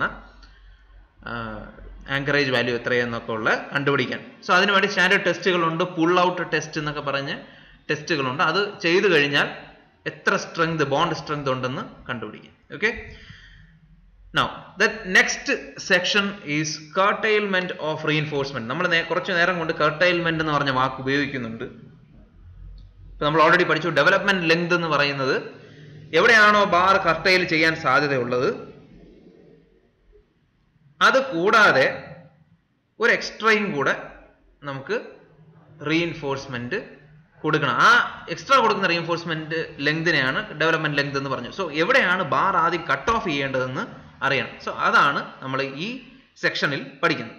ആങ്കറേജ് വാല്യൂ എത്രയെന്നൊക്കെ ഉള്ള കണ്ടുപിടിക്കാൻ. സോ അതിനുവേണ്ടി സ്റ്റാൻഡേർഡ് ടെസ്റ്റുകളുണ്ട്, പുൾ ഔട്ട് ടെസ്റ്റ് എന്നൊക്കെ പറഞ്ഞ് ടെസ്റ്റുകളുണ്ട്. അത് ചെയ്തു കഴിഞ്ഞാൽ എത്ര സ്ട്രെങ്ത് ബോണ്ട് സ്ട്രെങ്ത് ഉണ്ടെന്ന് കണ്ടുപിടിക്കാം. Okay, now the next section is curtailment of reinforcement. നമ്മൾ കുറച്ചു നേരം കൊണ്ട് curtailment എന്ന് പറഞ്ഞ വാക്ക് ഉപയോഗിക്കുന്നുണ്ട്. ഇപ്പൊ നമ്മൾ ഓൾറെഡി പഠിച്ചു ഡെവലപ്മെന്റ് ലെങ്ത് എന്ന് പറയുന്നത് എവിടെയാണോ ബാർ കർട്ടൈൽ ചെയ്യാൻ സാധ്യതയുള്ളത് അത് കൂടാതെ ഒരു എക്സ്ട്രയും കൂടെ നമുക്ക് റീഇൻഫോഴ്സ്മെന്റ് കൊടുക്കണം. ആ എക്സ്ട്രാ കൊടുക്കുന്ന റീഇൻഫോഴ്സ്മെന്റ് ലെങ്തിനെയാണ് ഡെവലപ്മെന്റ് ലെങ്ത് എന്ന് പറഞ്ഞു. സോ എവിടെയാണ് ബാർ ആദ്യം കട്ട് ഓഫ് ചെയ്യേണ്ടതെന്ന് അറിയണം. സോ അതാണ് നമ്മൾ ഈ സെക്ഷനിൽ പഠിക്കുന്നത്.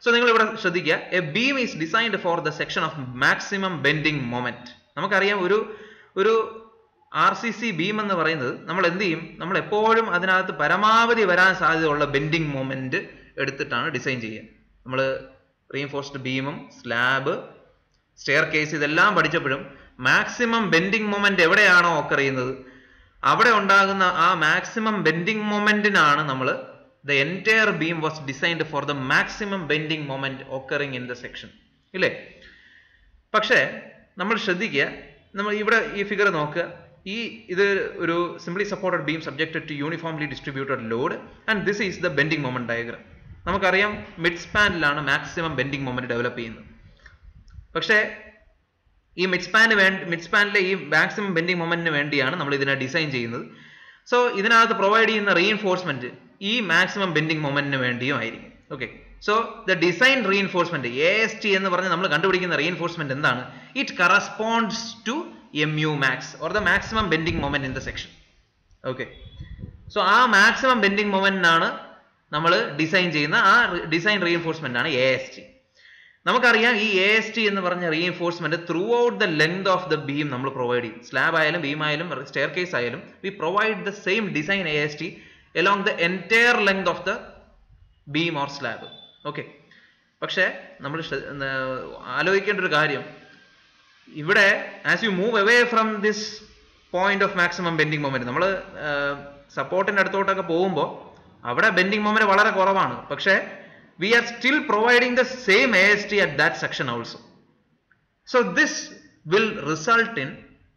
സോ നിങ്ങൾ ഇവിടെ ശ്രദ്ധിക്കുക, a beam is designed for the section of maximum bending moment. നമുക്കറിയാം ഒരു ഒരു ആർ സി സി ബീം എന്ന് പറയുന്നത് നമ്മൾ എന്ത് ചെയ്യും, നമ്മൾ എപ്പോഴും അതിനകത്ത് പരമാവധി വരാൻ സാധ്യതയുള്ള ബെൻഡിങ് മൊമെന്റ് എടുത്തിട്ടാണ് ഡിസൈൻ ചെയ്യുക. നമ്മൾ റീഇൻഫോഴ്സ്ഡ് ബീമും സ്ലാബ് സ്റ്റെയർ കേസ് ഇതെല്ലാം പഠിച്ചപ്പോഴും മാക്സിമം ബെൻഡിങ് മൊമെന്റ് എവിടെയാണോ ഓക്കർ ചെയ്യുന്നത് അവിടെ ഉണ്ടാകുന്ന ആ മാക്സിമം ബെൻഡിങ് മൊമെന്റിനാണ് നമ്മൾ the entire beam was designed for the maximum bending moment occurring in the section. ഇല്ലേ? പക്ഷേ നമ്മൾ ശ്രദ്ധിക്കുക, നമ്മൾ ഇവിടെ ഈ ഫിഗർ നോക്കുക, ഈ ഇത് ഒരു simply supported beam subjected to uniformly distributed load and this is the bending moment diagram. നമുക്കറിയാം മിഡ് സ്പാനിലാണ് മാക്സിമം ബെൻഡിങ് മൊമെന്റ് ഡെവലപ്പ് ചെയ്യുന്നത്. പക്ഷേ ഈ മിഡ് സ്പാന് വേണ്ടി മിഡ് സ്പാനിലെ ഈ മാക്സിമം ബെൻഡിങ് മൊമെന്റിന് വേണ്ടിയാണ് നമ്മൾ ഇതിനെ ഡിസൈൻ ചെയ്യുന്നത്. സോ ഇതിനകത്ത് പ്രൊവൈഡ് ചെയ്യുന്ന റീഇൻഫോഴ്സ്മെന്റ് ഈ മാക്സിമം ബെൻഡിങ് മൊമെന്റിന് വേണ്ടിയും ആയിരിക്കും. Okay, so the design reinforcement A S T എന്ന് പറഞ്ഞ് നമ്മൾ കണ്ടുപിടിക്കുന്ന റീഇൻഫോഴ്സ്മെന്റ് എന്താണ്? It corresponds to M U max or the maximum bending moment in the section. Okay, so ആ മാക്സിമം ബെൻഡിങ് മൊമെന്റിനാണ് നമ്മൾ ഡിസൈൻ ചെയ്യുന്ന ആ ഡിസൈൻ റീഇൻഫോഴ്സ്മെന്റ് ആണ് എ എസ് ടി. നമുക്കറിയാം ഈ എ എസ് ടി എന്ന് പറഞ്ഞ reinforcement throughout the length of the beam നമ്മൾ പ്രൊവൈഡ് ചെയ്യും. സ്ലാബ് ആയാലും ബീം ആയാലും സ്റ്റെയർ കേസ് ആയാലും we provide the same design A S T along the entire length of the beam or slab. Okay, പക്ഷേ നമ്മൾ ആലോചിക്കേണ്ട ഒരു കാര്യം, ഇവിടെ as you move away from this point of maximum bending moment, നമ്മൾ സപ്പോർട്ടിന്റെ അടുത്തോട്ടൊക്കെ പോകുമ്പോൾ അവിടെ ബെൻഡിങ് മൊമെന്റ് വളരെ കുറവാണ്. പക്ഷേ we are still providing the same A S T at that section also. So this will result in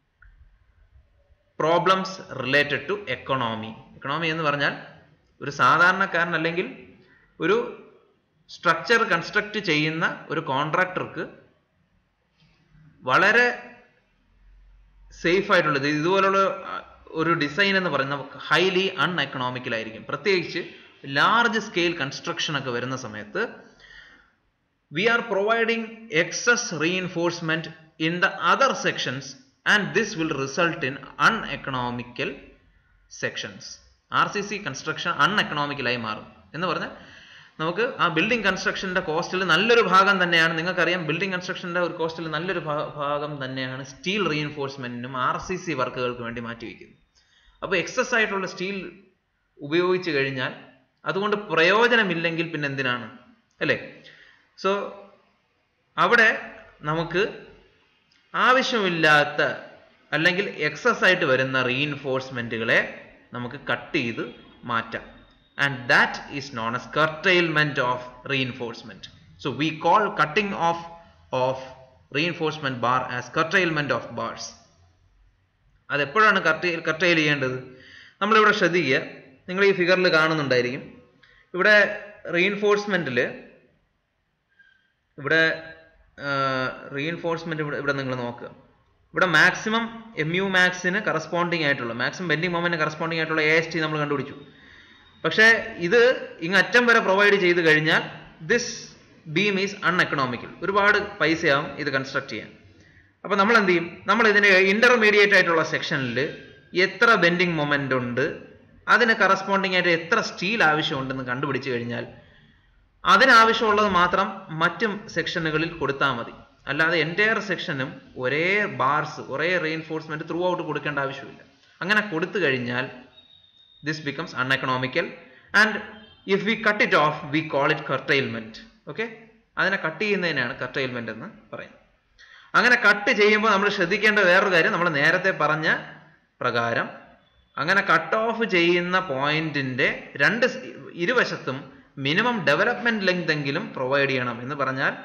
problems related to economy. Economy എന്ന് പറഞ്ഞാൽ ഒരു സാധാരണക്കാരൻ അല്ലെങ്കിൽ ഒരു സ്ട്രക്ചർ കൺസ്ട്രക്ട് ചെയ്യുന്ന ഒരു കോൺട്രാക്ടർക്ക് വളരെ സേഫ് ആയിട്ടുള്ളത് ഇതുപോലുള്ള ഒരു ഡിസൈൻ എന്ന് പറയുന്നത് ഹൈലി അൺഎക്കണോമിക്കൽ ആയിരിക്കും. പ്രത്യേകിച്ച് ലാർജ് സ്കെയിൽ കൺസ്ട്രക്ഷൻ ഒക്കെ വരുന്ന സമയത്ത് we are providing excess reinforcement in the other sections and this will result in uneconomical sections. R C C construction അൺഎക്കണോമിക്കലായി മാറും എന്ന് പറഞ്ഞാൽ നമുക്ക് ആ ബിൽഡിംഗ് കൺസ്ട്രക്ഷന്റെ കോസ്റ്റിൽ നല്ലൊരു ഭാഗം തന്നെയാണ്, നിങ്ങൾക്കറിയാം ബിൽഡിംഗ് കൺസ്ട്രക്ഷന്റെ ഒരു കോസ്റ്റിൽ നല്ലൊരു ഭാഗം തന്നെയാണ് സ്റ്റീൽ റീഇൻഫോഴ്സ്മെന്റിനും ആർ സി സി വർക്കുകൾക്ക് വേണ്ടി മാറ്റിവെക്കുന്നത്. അപ്പോൾ എക്സസ് ആയിട്ടുള്ള സ്റ്റീൽ ഉപയോഗിച്ച് കഴിഞ്ഞാൽ അതുകൊണ്ട് പ്രയോജനമില്ലെങ്കിൽ പിന്നെ എന്തിനാണ്, അല്ലേ? സോ അവിടെ നമുക്ക് ആവശ്യമില്ലാത്ത അല്ലെങ്കിൽ എക്സസ് ആയിട്ട് വരുന്ന റീഇൻഫോഴ്സ്മെന്റുകളെ നമുക്ക് കട്ട് ചെയ്ത് മാറ്റാം. And that is known as curtailment of reinforcement. So we call cutting off of reinforcement bar as curtailment of bars. അതെപ്പോഴാണ് കർട്ടൈൽ കർട്ടൈൽ ചെയ്യേണ്ടത്? നമ്മളിവിടെ ശ്രദ്ധിക്കുക, നിങ്ങൾ ഈ ഫിഗറിൽ കാണുന്നുണ്ടായിരിക്കും, ഇവിടെ റീഇൻഫോഴ്സ്മെന്റിൽ ഇവിടെ റീഇൻഫോഴ്സ്മെന്റ് ഇവിടെ ഇവിടെ നിങ്ങൾ നോക്കുക, ഇവിടെ മാക്സിമം എം യു മാക്സിന് കറസ്പോണ്ടിങ് ആയിട്ടുള്ള മാക്സിമം ബെൻഡിങ് മൊമെന്റിന് കറസ്പോണ്ടിങ് ആയിട്ടുള്ള എ എസ് ടി നമ്മൾ കണ്ടുപിടിച്ചു. പക്ഷേ ഇത് ഇങ്ങ് അറ്റം വരെ പ്രൊവൈഡ് ചെയ്ത് കഴിഞ്ഞാൽ ദിസ് ബീം ഈസ് അൺഎക്കണോമിക്കൽ. ഒരുപാട് പൈസയാവും ഇത് കൺസ്ട്രക്ട് ചെയ്യാൻ. അപ്പോൾ നമ്മൾ എന്ത് ചെയ്യും? നമ്മൾ ഇതിന് ഇന്റർമീഡിയറ്റ് ആയിട്ടുള്ള സെക്ഷനിൽ എത്ര ബെൻഡിങ് മൊമെന്റ് ഉണ്ട്, അതിന് കറസ്പോണ്ടിങ് ആയിട്ട് എത്ര സ്റ്റീൽ ആവശ്യമുണ്ടെന്ന് കണ്ടുപിടിച്ച് കഴിഞ്ഞാൽ അതിനാവശ്യമുള്ളത് മാത്രം മറ്റു സെക്ഷനുകളിൽ കൊടുത്താൽ മതി. അല്ലാതെ എൻറ്റയർ സെക്ഷനും ഒരേ ബാർസ് ഒരേ റീഇൻഫോഴ്സ്മെന്റ് ത്രൂ ഔട്ട് കൊടുക്കേണ്ട ആവശ്യമില്ല. അങ്ങനെ കൊടുത്തു കഴിഞ്ഞാൽ this becomes uneconomical and if we cut it off we call it curtailment. Okay, അതിനെ കട്ട് ചെയ്യുന്നതിനാണ് കർട്ടൈൽമെന്റ് എന്ന് പറയുന്നത്. അങ്ങനെ കട്ട് ചെയ്യുമ്പോൾ നമ്മൾ ശ്രദ്ധിക്കേണ്ട വേറൊരു കാര്യം, നമ്മൾ നേരത്തെ പറഞ്ഞ പ്രകാരം അങ്ങനെ കട്ട് ഓഫ് ചെയ്യുന്ന പോയിന്റിന്റെ രണ്ട് ഇരുവശത്തും മിനിമം ഡെവലപ്മെന്റ് ലെങ്ത് എങ്കിലും പ്രൊവൈഡ് ചെയ്യണം. എന്ന് പറഞ്ഞാൽ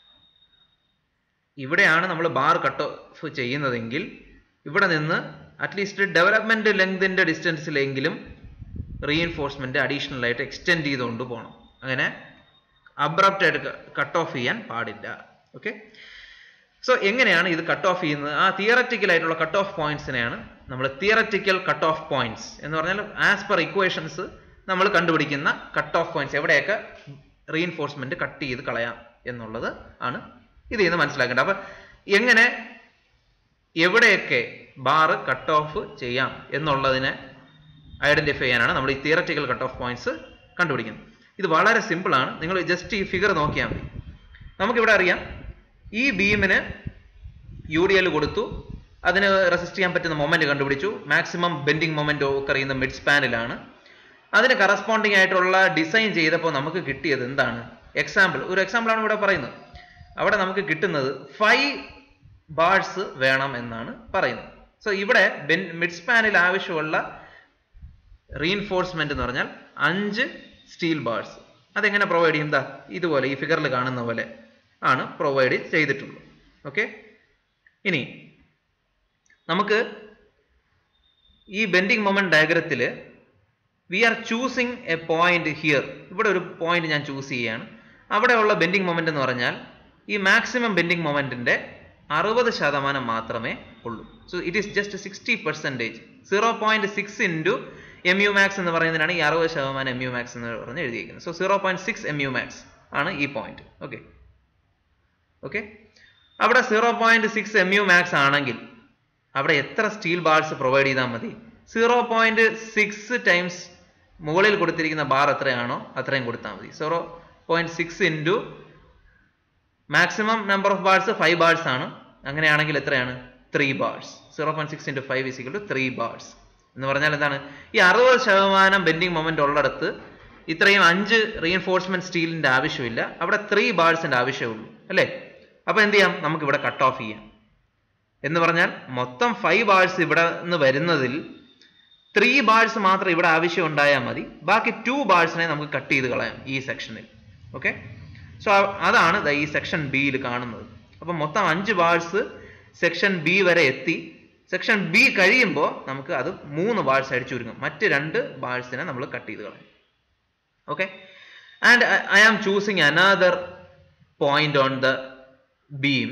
ഇവിടെയാണ് നമ്മൾ ബാർ കട്ട് ഓഫ് ചെയ്യുന്നതെങ്കിൽ ഇവിടെ നിന്ന് അറ്റ്ലീസ്റ്റ് ഡെവലപ്മെന്റ് ലെങ്തിന്റെ ഡിസ്റ്റൻസിലെങ്കിലും റീഇൻഫോഴ്സ്മെന്റ് അഡീഷണൽ ആയിട്ട് എക്സ്റ്റെൻഡ് ചെയ്തുകൊണ്ട് പോകണം. അങ്ങനെ അബ്രപ്റ്റ് ആയിട്ട് കട്ട് ഓഫ് ചെയ്യാൻ പാടില്ല. ഓക്കെ, സോ എങ്ങനെയാണ് ഇത് കട്ട് ഓഫ് ചെയ്യുന്നത്? ആ തിയററ്റിക്കൽ ആയിട്ടുള്ള കട്ട് ഓഫ് പോയിന്റ്സിനെയാണ് നമ്മൾ തിയററ്റിക്കൽ കട്ട് ഓഫ് പോയിന്റ്സ് എന്ന് പറഞ്ഞാൽ ആസ് പെർ ഇക്വേഷൻസ് നമ്മൾ കണ്ടുപിടിക്കുന്ന കട്ട് ഓഫ് പോയിന്റ്സ്, എവിടെയൊക്കെ റീഇൻഫോഴ്സ്മെന്റ് കട്ട് ചെയ്ത് കളയാം എന്നുള്ളത് ആണ് ഇതിൽ നിന്ന് മനസ്സിലാക്കേണ്ടത്. അപ്പൊ എങ്ങനെ എവിടെയൊക്കെ ബാറ് കട്ട് ഓഫ് ചെയ്യാം എന്നുള്ളതിനെ ഐഡന്റിഫൈ ചെയ്യാനാണ് നമ്മൾ ഈ തിയററ്റിക്കൽ കട്ട് ഓഫ് പോയിന്റ്സ് കണ്ടുപിടിക്കുന്നത്. ഇത് വളരെ സിമ്പിൾ ആണ്. നിങ്ങൾ ജസ്റ്റ് ഈ ഫിഗർ നോക്കിയാൽ മതി. നമുക്കിവിടെ അറിയാം ഈ ബീമിന് യു ഡി എൽ കൊടുത്തു, അതിന് റെസിസ്റ്റ് ചെയ്യാൻ പറ്റുന്ന മൊമെന്റ് കണ്ടുപിടിച്ചു. മാക്സിമം ബെൻഡിങ് മൊമെന്റ് ഒക്കെ അറിയുന്ന മിഡ് സ്പാനിലാണ്. അതിന് കറസ്പോണ്ടിങ് ആയിട്ടുള്ള ഡിസൈൻ ചെയ്തപ്പോൾ നമുക്ക് കിട്ടിയത് എന്താണ്? എക്സാമ്പിൾ, ഒരു എക്സാമ്പിൾ ആണ് ഇവിടെ പറയുന്നത്. അവിടെ നമുക്ക് കിട്ടുന്നത് ഫൈവ് ബാർസ് വേണം എന്നാണ് പറയുന്നത്. സോ ഇവിടെ മിഡ് സ്പാനിൽ ആവശ്യമുള്ള റീഇൻഫോഴ്സ്മെന്റ് എന്ന് പറഞ്ഞാൽ അഞ്ച് സ്റ്റീൽ ബാർസ്. അതെങ്ങനെ പ്രൊവൈഡ് ചെയ്യും? ദാ ഇതുപോലെ ഈ ഫിഗറിൽ കാണുന്ന പോലെ ആണ് പ്രൊവൈഡ് ചെയ്തിട്ടുള്ളത്. ഓക്കെ, ഇനി നമുക്ക് ഈ ബെൻഡിങ് മൊമെന്റ് ഡയഗ്രത്തിൽ we are choosing a point here. ഇവിടെ ഒരു പോയിന്റ് ഞാൻ ചൂസ് ചെയ്യുകയാണ്. അവിടെയുള്ള ബെൻഡിങ് മൊമെന്റ് എന്ന് പറഞ്ഞാൽ ഈ മാക്സിമം ബെൻഡിങ് മൊമെന്റിന്റെ അറുപത് ശതമാനം മാത്രമേ ഉള്ളൂ. So it is just sixty percentage. Zero point six into M U max എന്ന് പറയുന്നതിനാണ് ഈ അറുപത് ശതമാനം എം യു മാക്സ് എന്ന് പറഞ്ഞ് എഴുതിയിരിക്കുന്നത്. So zero point six M U max ആണ് ഈ പോയിന്റ്. ഓക്കെ ഓക്കെ അവിടെ zero point six M U max ആണെങ്കിൽ അവിടെ എത്ര സ്റ്റീൽ ബാർസ് പ്രൊവൈഡ് ചെയ്താൽ മതി? സീറോ പോയിന്റ് സിക്സ് ടൈംസ് മുകളിൽ കൊടുത്തിരിക്കുന്ന ബാർ എത്രയാണോ അത്രയും കൊടുത്താൽ മതി. Zero point six into maximum number of bars five bars ആണ്. അങ്ങനെയാണെങ്കിൽ എത്രയാണ്? Three bars. Zero point six into five equal to three bars എന്ന് പറഞ്ഞാൽ എന്താണ്? ഈ അറുപത് ശതമാനം ബെൻഡിങ് മൊമെന്റ് ഉള്ളിടത്ത് ഇത്രയും അഞ്ച് റീഎൻഫോഴ്സ്മെന്റ് സ്റ്റീലിന്റെ ആവശ്യമില്ല, അവിടെ ത്രീ ബാർസിന്റെ ആവശ്യമുള്ളൂ അല്ലേ? അപ്പൊ എന്ത് ചെയ്യാം? നമുക്ക് ഇവിടെ കട്ട് ഓഫ് ചെയ്യാം. എന്ന് പറഞ്ഞാൽ മൊത്തം ഫൈവ് ബാർസ് ഇവിടെ നിന്ന് വരുന്നതിൽ ത്രീ ബാർസ് മാത്രം ഇവിടെ ആവശ്യം ഉണ്ടായാൽ മതി. ബാക്കി ടു ബാർസിനെ നമുക്ക് കട്ട് ചെയ്ത് കളയാം ഈ സെക്ഷനിൽ. ഓക്കെ, സോ അതാണ് ഈ സെക്ഷൻ ബിയിൽ കാണുന്നത്. അപ്പം മൊത്തം അഞ്ച് ബാർസ് സെക്ഷൻ ബി വരെ എത്തി. സെക്ഷൻ ബി കഴിയുമ്പോൾ നമുക്ക് അത് മൂന്ന് ബാർസ് അടിച്ചു ചുരുങ്ങും. മറ്റ് രണ്ട് ബാർസിനെ നമ്മൾ കട്ട് ചെയ്ത് കളയും. Okay, and I am choosing another point on the beam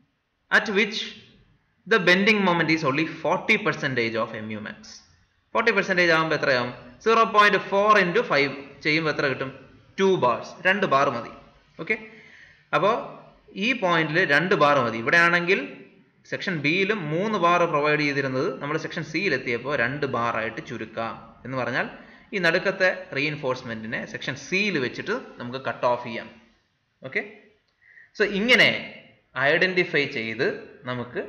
at which the bending moment is only forty percentage of mu max. forty percentage ആകുമ്പോൾ എത്രയാവും? Zero point four into five ചെയ്യുമ്പോൾ എത്ര കിട്ടും? Two bars. രണ്ട് bar മതി. Okay, അപ്പോൾ ഈ പോയിന്റിൽ രണ്ട് ബാർ മതി. ഇവിടെ ആണെങ്കിൽ സെക്ഷൻ ബിയിൽ മൂന്ന് ബാർ പ്രൊവൈഡ് ചെയ്തിരുന്നത് നമ്മൾ സെക്ഷൻ സിയിൽ എത്തിയപ്പോൾ രണ്ട് ബാർ ആയിട്ട് ചുരുക്കാം. എന്ന് പറഞ്ഞാൽ ഈ നടുക്കത്തെ റീഇൻഫോഴ്സ്മെന്റിനെ സെക്ഷൻ സിയിൽ വെച്ചിട്ട് നമുക്ക് കട്ട് ഓഫ് ചെയ്യാം. ഓക്കെ, സോ ഇങ്ങനെ ഐഡന്റിഫൈ ചെയ്ത് നമുക്ക്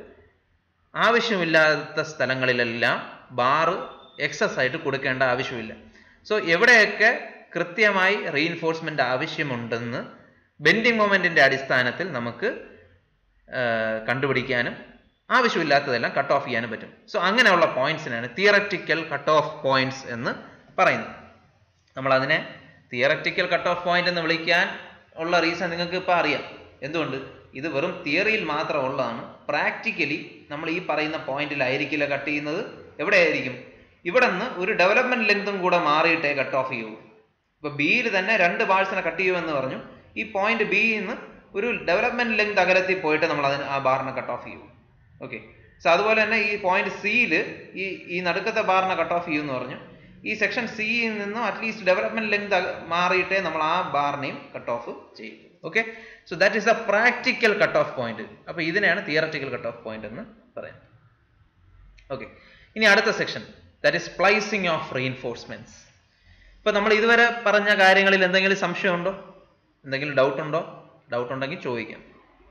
ആവശ്യമില്ലാത്ത സ്ഥലങ്ങളിലെല്ലാം ബാർ എക്സസ് ആയിട്ട് കൊടുക്കേണ്ട ആവശ്യമില്ല. സോ എവിടെയൊക്കെ കൃത്യമായി റീഇൻഫോഴ്സ്മെന്റ് ആവശ്യമുണ്ടെന്ന് ബെൻഡിങ് മൊമെന്റിന്റെ അടിസ്ഥാനത്തിൽ നമുക്ക് കണ്ടുപിടിക്കാനും ആവശ്യമില്ലാത്തതെല്ലാം കട്ട് ഓഫ് ചെയ്യാനും പറ്റും. സോ അങ്ങനെയുള്ള പോയിന്റ്സിനാണ് തിയററ്റിക്കൽ കട്ട് ഓഫ് പോയിന്റ്സ് എന്ന് പറയുന്നത്. നമ്മൾ അതിനെ തിയററ്റിക്കൽ കട്ട് ഓഫ് പോയിന്റ് എന്ന് വിളിക്കാൻ ഉള്ള റീസൺ നിങ്ങൾക്ക് ഇപ്പം അറിയാം. എന്തുകൊണ്ട്? ഇത് വെറും തിയറിയിൽ മാത്രമുള്ളതാണ്. പ്രാക്ടിക്കലി നമ്മൾ ഈ പറയുന്ന പോയിന്റിലായിരിക്കില്ല കട്ട് ചെയ്യുന്നത്. എവിടെയായിരിക്കും? ഇവിടെ നിന്ന് ഒരു ഡെവലപ്മെന്റ് ലെങ്തും കൂടെ മാറിയിട്ടേ കട്ട് ഓഫ് ചെയ്യൂ. ഇപ്പൊ ബിയിൽ തന്നെ രണ്ട് ബാർസിനെ കട്ട് ചെയ്യുമെന്ന് പറഞ്ഞു. ഈ പോയിന്റ് ബിയിൽ നിന്ന് ഒരു ഡെവലപ്മെന്റ് ലെങ്ത് അകലത്തിൽ പോയിട്ട് നമ്മൾ അതിന് ആ ബാറിനെ കട്ട് ഓഫ് ചെയ്യും. ഓക്കെ, സോ അതുപോലെ തന്നെ ഈ പോയിന്റ് സിയിൽ ഈ ഈ നടുക്കത്തെ ബാറിനെ കട്ട് ഓഫ് ചെയ്യുമെന്ന് പറഞ്ഞു. ഈ സെക്ഷൻ സിയിൽ നിന്നും അറ്റ്ലീസ്റ്റ് ഡെവലപ്മെന്റ് ലെങ്ത് മാറിയിട്ടേ നമ്മൾ ആ ബാറിനെയും കട്ട് ഓഫ് ചെയ്യും. Okay, so that is a practical cut off point. അപ്പൊ ഇതിനെയാണ് തിയററ്റിക്കൽ കട്ട് ഓഫ് പോയിന്റ് എന്ന് പറയുന്നത്. ഓക്കെ, ഇനി അടുത്ത section, that is splicing of reinforcements. ഇപ്പൊ നമ്മൾ ഇതുവരെ പറഞ്ഞ കാര്യങ്ങളിൽ എന്തെങ്കിലും സംശയമുണ്ടോ? എന്തെങ്കിലും ഡൗട്ട് ഉണ്ടോ? ഡൗട്ട് ഉണ്ടെങ്കിൽ ചോദിക്കാം.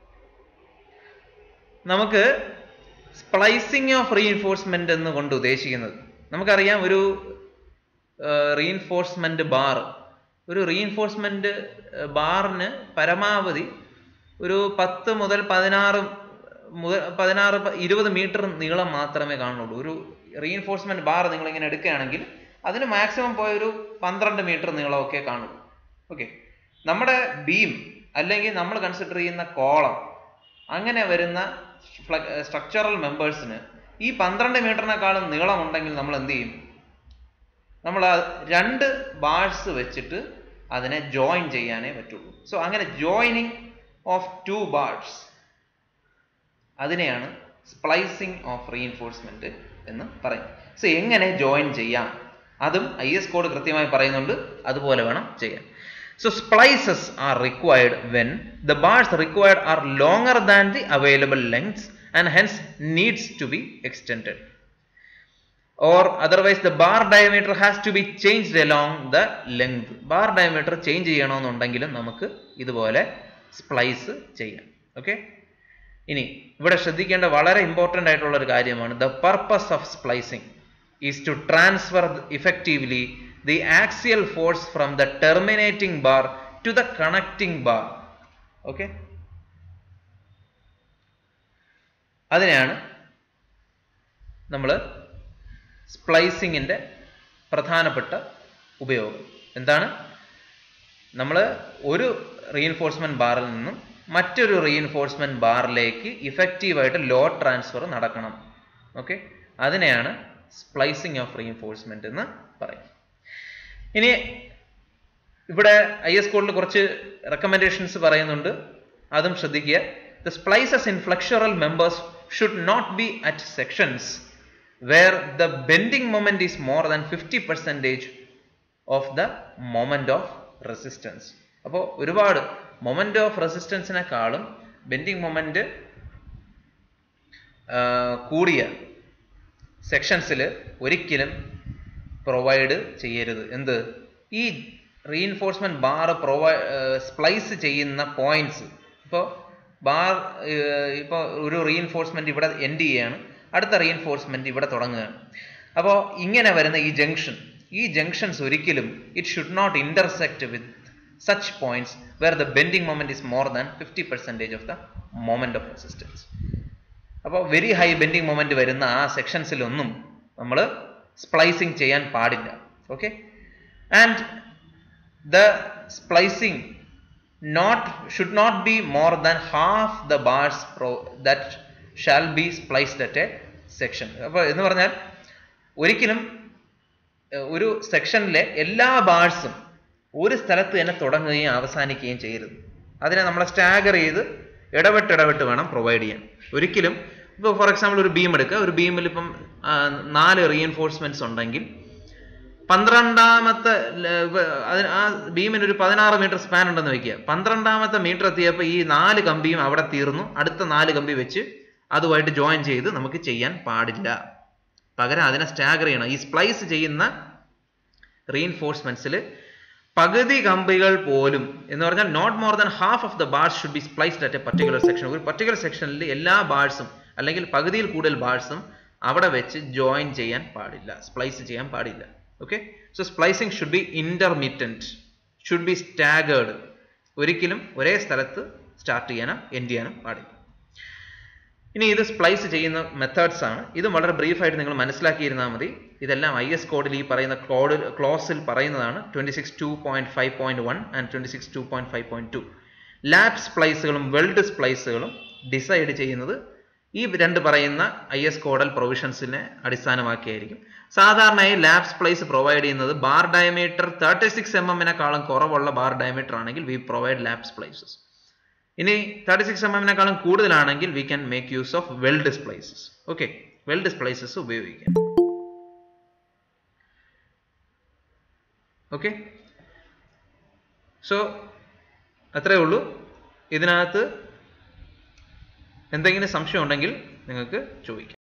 നമുക്ക് സ്പ്ലൈസിങ് ഓഫ് റീഇൻഫോഴ്സ്മെന്റ് എന്ന് കൊണ്ട് ഉദ്ദേശിക്കുന്നത്, നമുക്കറിയാം ഒരു റീഇൻഫോഴ്സ്മെന്റ് ബാർ, ഒരു റീഇൻഫോഴ്സ്മെന്റ് ബാറിന് പരമാവധി ഒരു പത്ത് മുതൽ പതിനാറ് മുതൽ പതിനാറ് ഇരുപത് മീറ്റർ നീളം മാത്രമേ കാണുള്ളൂ. ഒരു റീഇൻഫോഴ്സ്മെന്റ് ബാർ നിങ്ങൾ ഇങ്ങനെ എടുക്കുകയാണെങ്കിൽ അതിന് മാക്സിമം പോയ ഒരു പന്ത്രണ്ട് മീറ്റർ നീളമൊക്കെ കാണുള്ളൂ. ഓക്കെ, നമ്മുടെ ബീം അല്ലെങ്കിൽ നമ്മൾ കൺസിഡർ ചെയ്യുന്ന കോളം അങ്ങനെ വരുന്ന സ്ട്രക്ചറൽ മെമ്പേഴ്സിന് ഈ പന്ത്രണ്ട് മീറ്ററിനേക്കാളും നീളം ഉണ്ടെങ്കിൽ നമ്മൾ എന്ത് ചെയ്യും? നമ്മൾ രണ്ട് ബാർസ് വെച്ചിട്ട് അതിനെ ജോയിൻ ചെയ്യാനേ പറ്റുള്ളൂ. സോ അങ്ങനെ ജോയിനിങ് ഓഫ് ടു ബാർസ്, അതിനെയാണ് സ്പ്ലൈസിങ് ഓഫ് റീഇൻഫോഴ്സ്മെന്റ് എന്ന് പറയും. സോ എങ്ങനെ ജോയിൻ ചെയ്യാം അതും ഐ എസ് കോഡ് കൃത്യമായി പറയുന്നുണ്ട്. അതുപോലെ വേണം ചെയ്യാൻ. So splices are required when the bars required are longer than the available lengths and hence needs to be extended. or otherwise the bar diameter has to be changed along the length. Bar diameter change ചെയ്യണമെന്നുണ്ടെങ്കിലും നമുക്ക് ഇതുപോലെ splice ചെയ്യാം. Okay, ഇനി ഇവിടെ ശ്രദ്ധിക്കേണ്ട വളരെ important ആയിട്ടുള്ള ഒരു കാര്യമാണ്, the purpose of splicing is to transfer effectively the axial force from the terminating bar to the connecting bar. Okay, അതിനെയാണ് നമ്മൾ സ്പ്ലൈസിങ്ങിൻ്റെ പ്രധാനപ്പെട്ട ഉപയോഗം. എന്താണ്? നമ്മൾ ഒരു റീഇൻഫോഴ്സ്മെൻറ്റ് ബാറിൽ നിന്നും മറ്റൊരു റീഇൻഫോഴ്സ്മെൻറ്റ് ബാറിലേക്ക് ഇഫക്റ്റീവായിട്ട് ലോഡ് ട്രാൻസ്ഫർ നടക്കണം. ഓക്കെ, അതിനെയാണ് സ്പ്ലൈസിങ് ഓഫ് റീഇൻഫോഴ്സ്മെൻറ്റ് എന്ന് പറയും. ഇനി ഇവിടെ ഐ എസ് കോഡിൽ കുറച്ച് റെക്കമെൻഡേഷൻസ് പറയുന്നുണ്ട്, അതും ശ്രദ്ധിക്കുക. The splices in flexural members should not be at sections where the bending moment is more than fifty percent of the moment of resistance. അപ്പോൾ ഒരുപാട് മൊമെന്റ് ഓഫ് റെസിസ്റ്റൻസിനെക്കാളും ബെൻഡിങ് മൊമെന്റ് കൂടിയ സെക്ഷൻസിൽ ഒരിക്കലും പ്രൊവൈഡ് ചെയ്യരുത്. എന്ത്? ഈ റീഇൻഫോഴ്സ്മെന്റ് ബാർ പ്രൊവൈ സ്പ്ലൈസ് ചെയ്യുന്ന പോയിന്റ്സ്, ഇപ്പോൾ ബാർ ഇപ്പോൾ ഒരു റീഇൻഫോഴ്സ്മെന്റ് ഇവിടെ എൻഡ് ചെയ്യുകയാണ്, അടുത്ത റീഇൻഫോഴ്സ്മെന്റ് ഇവിടെ തുടങ്ങുകയാണ്. അപ്പോൾ ഇങ്ങനെ വരുന്ന ഈ ജംഗ്ഷൻ ഈ ജംഗ്ഷൻസ് ഒരിക്കലും it should not intersect with such points where the bending moment is more than fifty percentage of the moment of resistance. അപ്പോൾ വെരി ഹൈ ബെൻഡിങ് മൊമെന്റ് വരുന്ന ആ സെക്ഷൻസിലൊന്നും നമ്മൾ സ്പ്ലൈസിങ് ചെയ്യാൻ പാടില്ല. Okay, and the splicing not should not be more than half the bars pro that shall be spliced at a section. അപ്പോൾ എന്ന് പറഞ്ഞാൽ ഒരിക്കലും ഒരു സെക്ഷനിലെ എല്ലാ ബാർസും ഒരു സ്ഥലത്ത് തന്നെ തുടങ്ങുകയും അവസാനിക്കുകയും ചെയ്യരുത്. അതിനെ നമ്മൾ സ്റ്റാഗർ ചെയ്ത് ഇടവിട്ട് ഇടവിട്ട് വേണം പ്രൊവൈഡ് ചെയ്യാൻ. ഒരിക്കലും ഇപ്പോൾ ഫോർ എക്സാമ്പിൾ ഒരു ബീം എടുക്കുക, ഒരു ബീമിൽ ഇപ്പം നാല് റീഇൻഫോഴ്സ്മെന്റ്സ് ഉണ്ടെങ്കിൽ പന്ത്രണ്ടാമത്തെ ആ ബീമിന് ഒരു പതിനാറ് മീറ്റർ സ്പാൻ ഉണ്ടെന്ന് വെക്കുക. പന്ത്രണ്ടാമത്തെ മീറ്റർ എത്തിയപ്പോൾ ഈ നാല് കമ്പിയും അവിടെ തീർന്നു, അടുത്ത നാല് കമ്പി വെച്ച് അതുമായിട്ട് ജോയിൻ ചെയ്ത് നമുക്ക് ചെയ്യാൻ പാടില്ല. പകരം അതിനെ സ്റ്റാഗർ ചെയ്യണം. ഈ സ്പ്ലൈസ് ചെയ്യുന്ന റീഇൻഫോഴ്സ്മെന്റ്സിൽ പകുതി കമ്പികൾ പോലും എന്ന് പറഞ്ഞാൽ not more than half of the bars should be spliced at a particular section. ഒരു പർട്ടിക്കുലർ സെക്ഷനിൽ എല്ലാ ബാർസും അല്ലെങ്കിൽ പകുതിയിൽ കൂടുതൽ ബാർസും അവിടെ വെച്ച് ജോയിൻ ചെയ്യാൻ പാടില്ല, സ്പ്ലൈസ് ചെയ്യാൻ പാടില്ല. Okay, so splicing should be intermittent, should be staggered. ഒരിക്കലും ഒരേ സ്ഥലത്ത് സ്റ്റാർട്ട് ചെയ്യാനും എൻഡ് ചെയ്യാനും പാടില്ല. ഇനി ഇത് സ്പ്ലൈസ് ചെയ്യുന്ന മെത്തേഡ്സ് ആണ്. ഇതും വളരെ ബ്രീഫായിട്ട് നിങ്ങൾ മനസ്സിലാക്കിയിരുന്നാൽ മതി. ഇതെല്ലാം ഐ എസ് കോഡിൽ ഈ പറയുന്ന കോഡ് ക്ലോസിൽ പറയുന്നതാണ്. Twenty six two point five point one and twenty six two point five point two lap സ്പ്ലൈസുകളും വെൽഡ് സ്പ്ലൈസുകളും ഡിസൈഡ് ചെയ്യുന്നത് ഈ രണ്ട് പറയുന്ന ഐ എസ് കോഡൽ പ്രൊവിഷൻസിനെ അടിസ്ഥാനമാക്കിയായിരിക്കും. സാധാരണയായി ലാബ് സ്പ്ലൈസ് പ്രൊവൈഡ് ചെയ്യുന്നത് bar diameter thirty six M എമ്മിനെക്കാളും കുറവുള്ള ബാർ ഡയമീറ്റർ ആണെങ്കിൽ വി പ്രൊവൈഡ് ലാബ് സ്പ്ലൈസസ്. ഇനി തേർട്ടി സിക്സ് എം എമ്മിനെക്കാളും കൂടുതലാണെങ്കിൽ we can make use of weld splices. Okay, weld splices ഉപയോഗിക്കാം. ഓക്കെ, സോ അത്രേ ഉള്ളൂ. ഇതിനകത്ത് എന്തെങ്കിലും സംശയം ഉണ്ടെങ്കിൽ നിങ്ങൾക്ക് ചോദിക്കാം.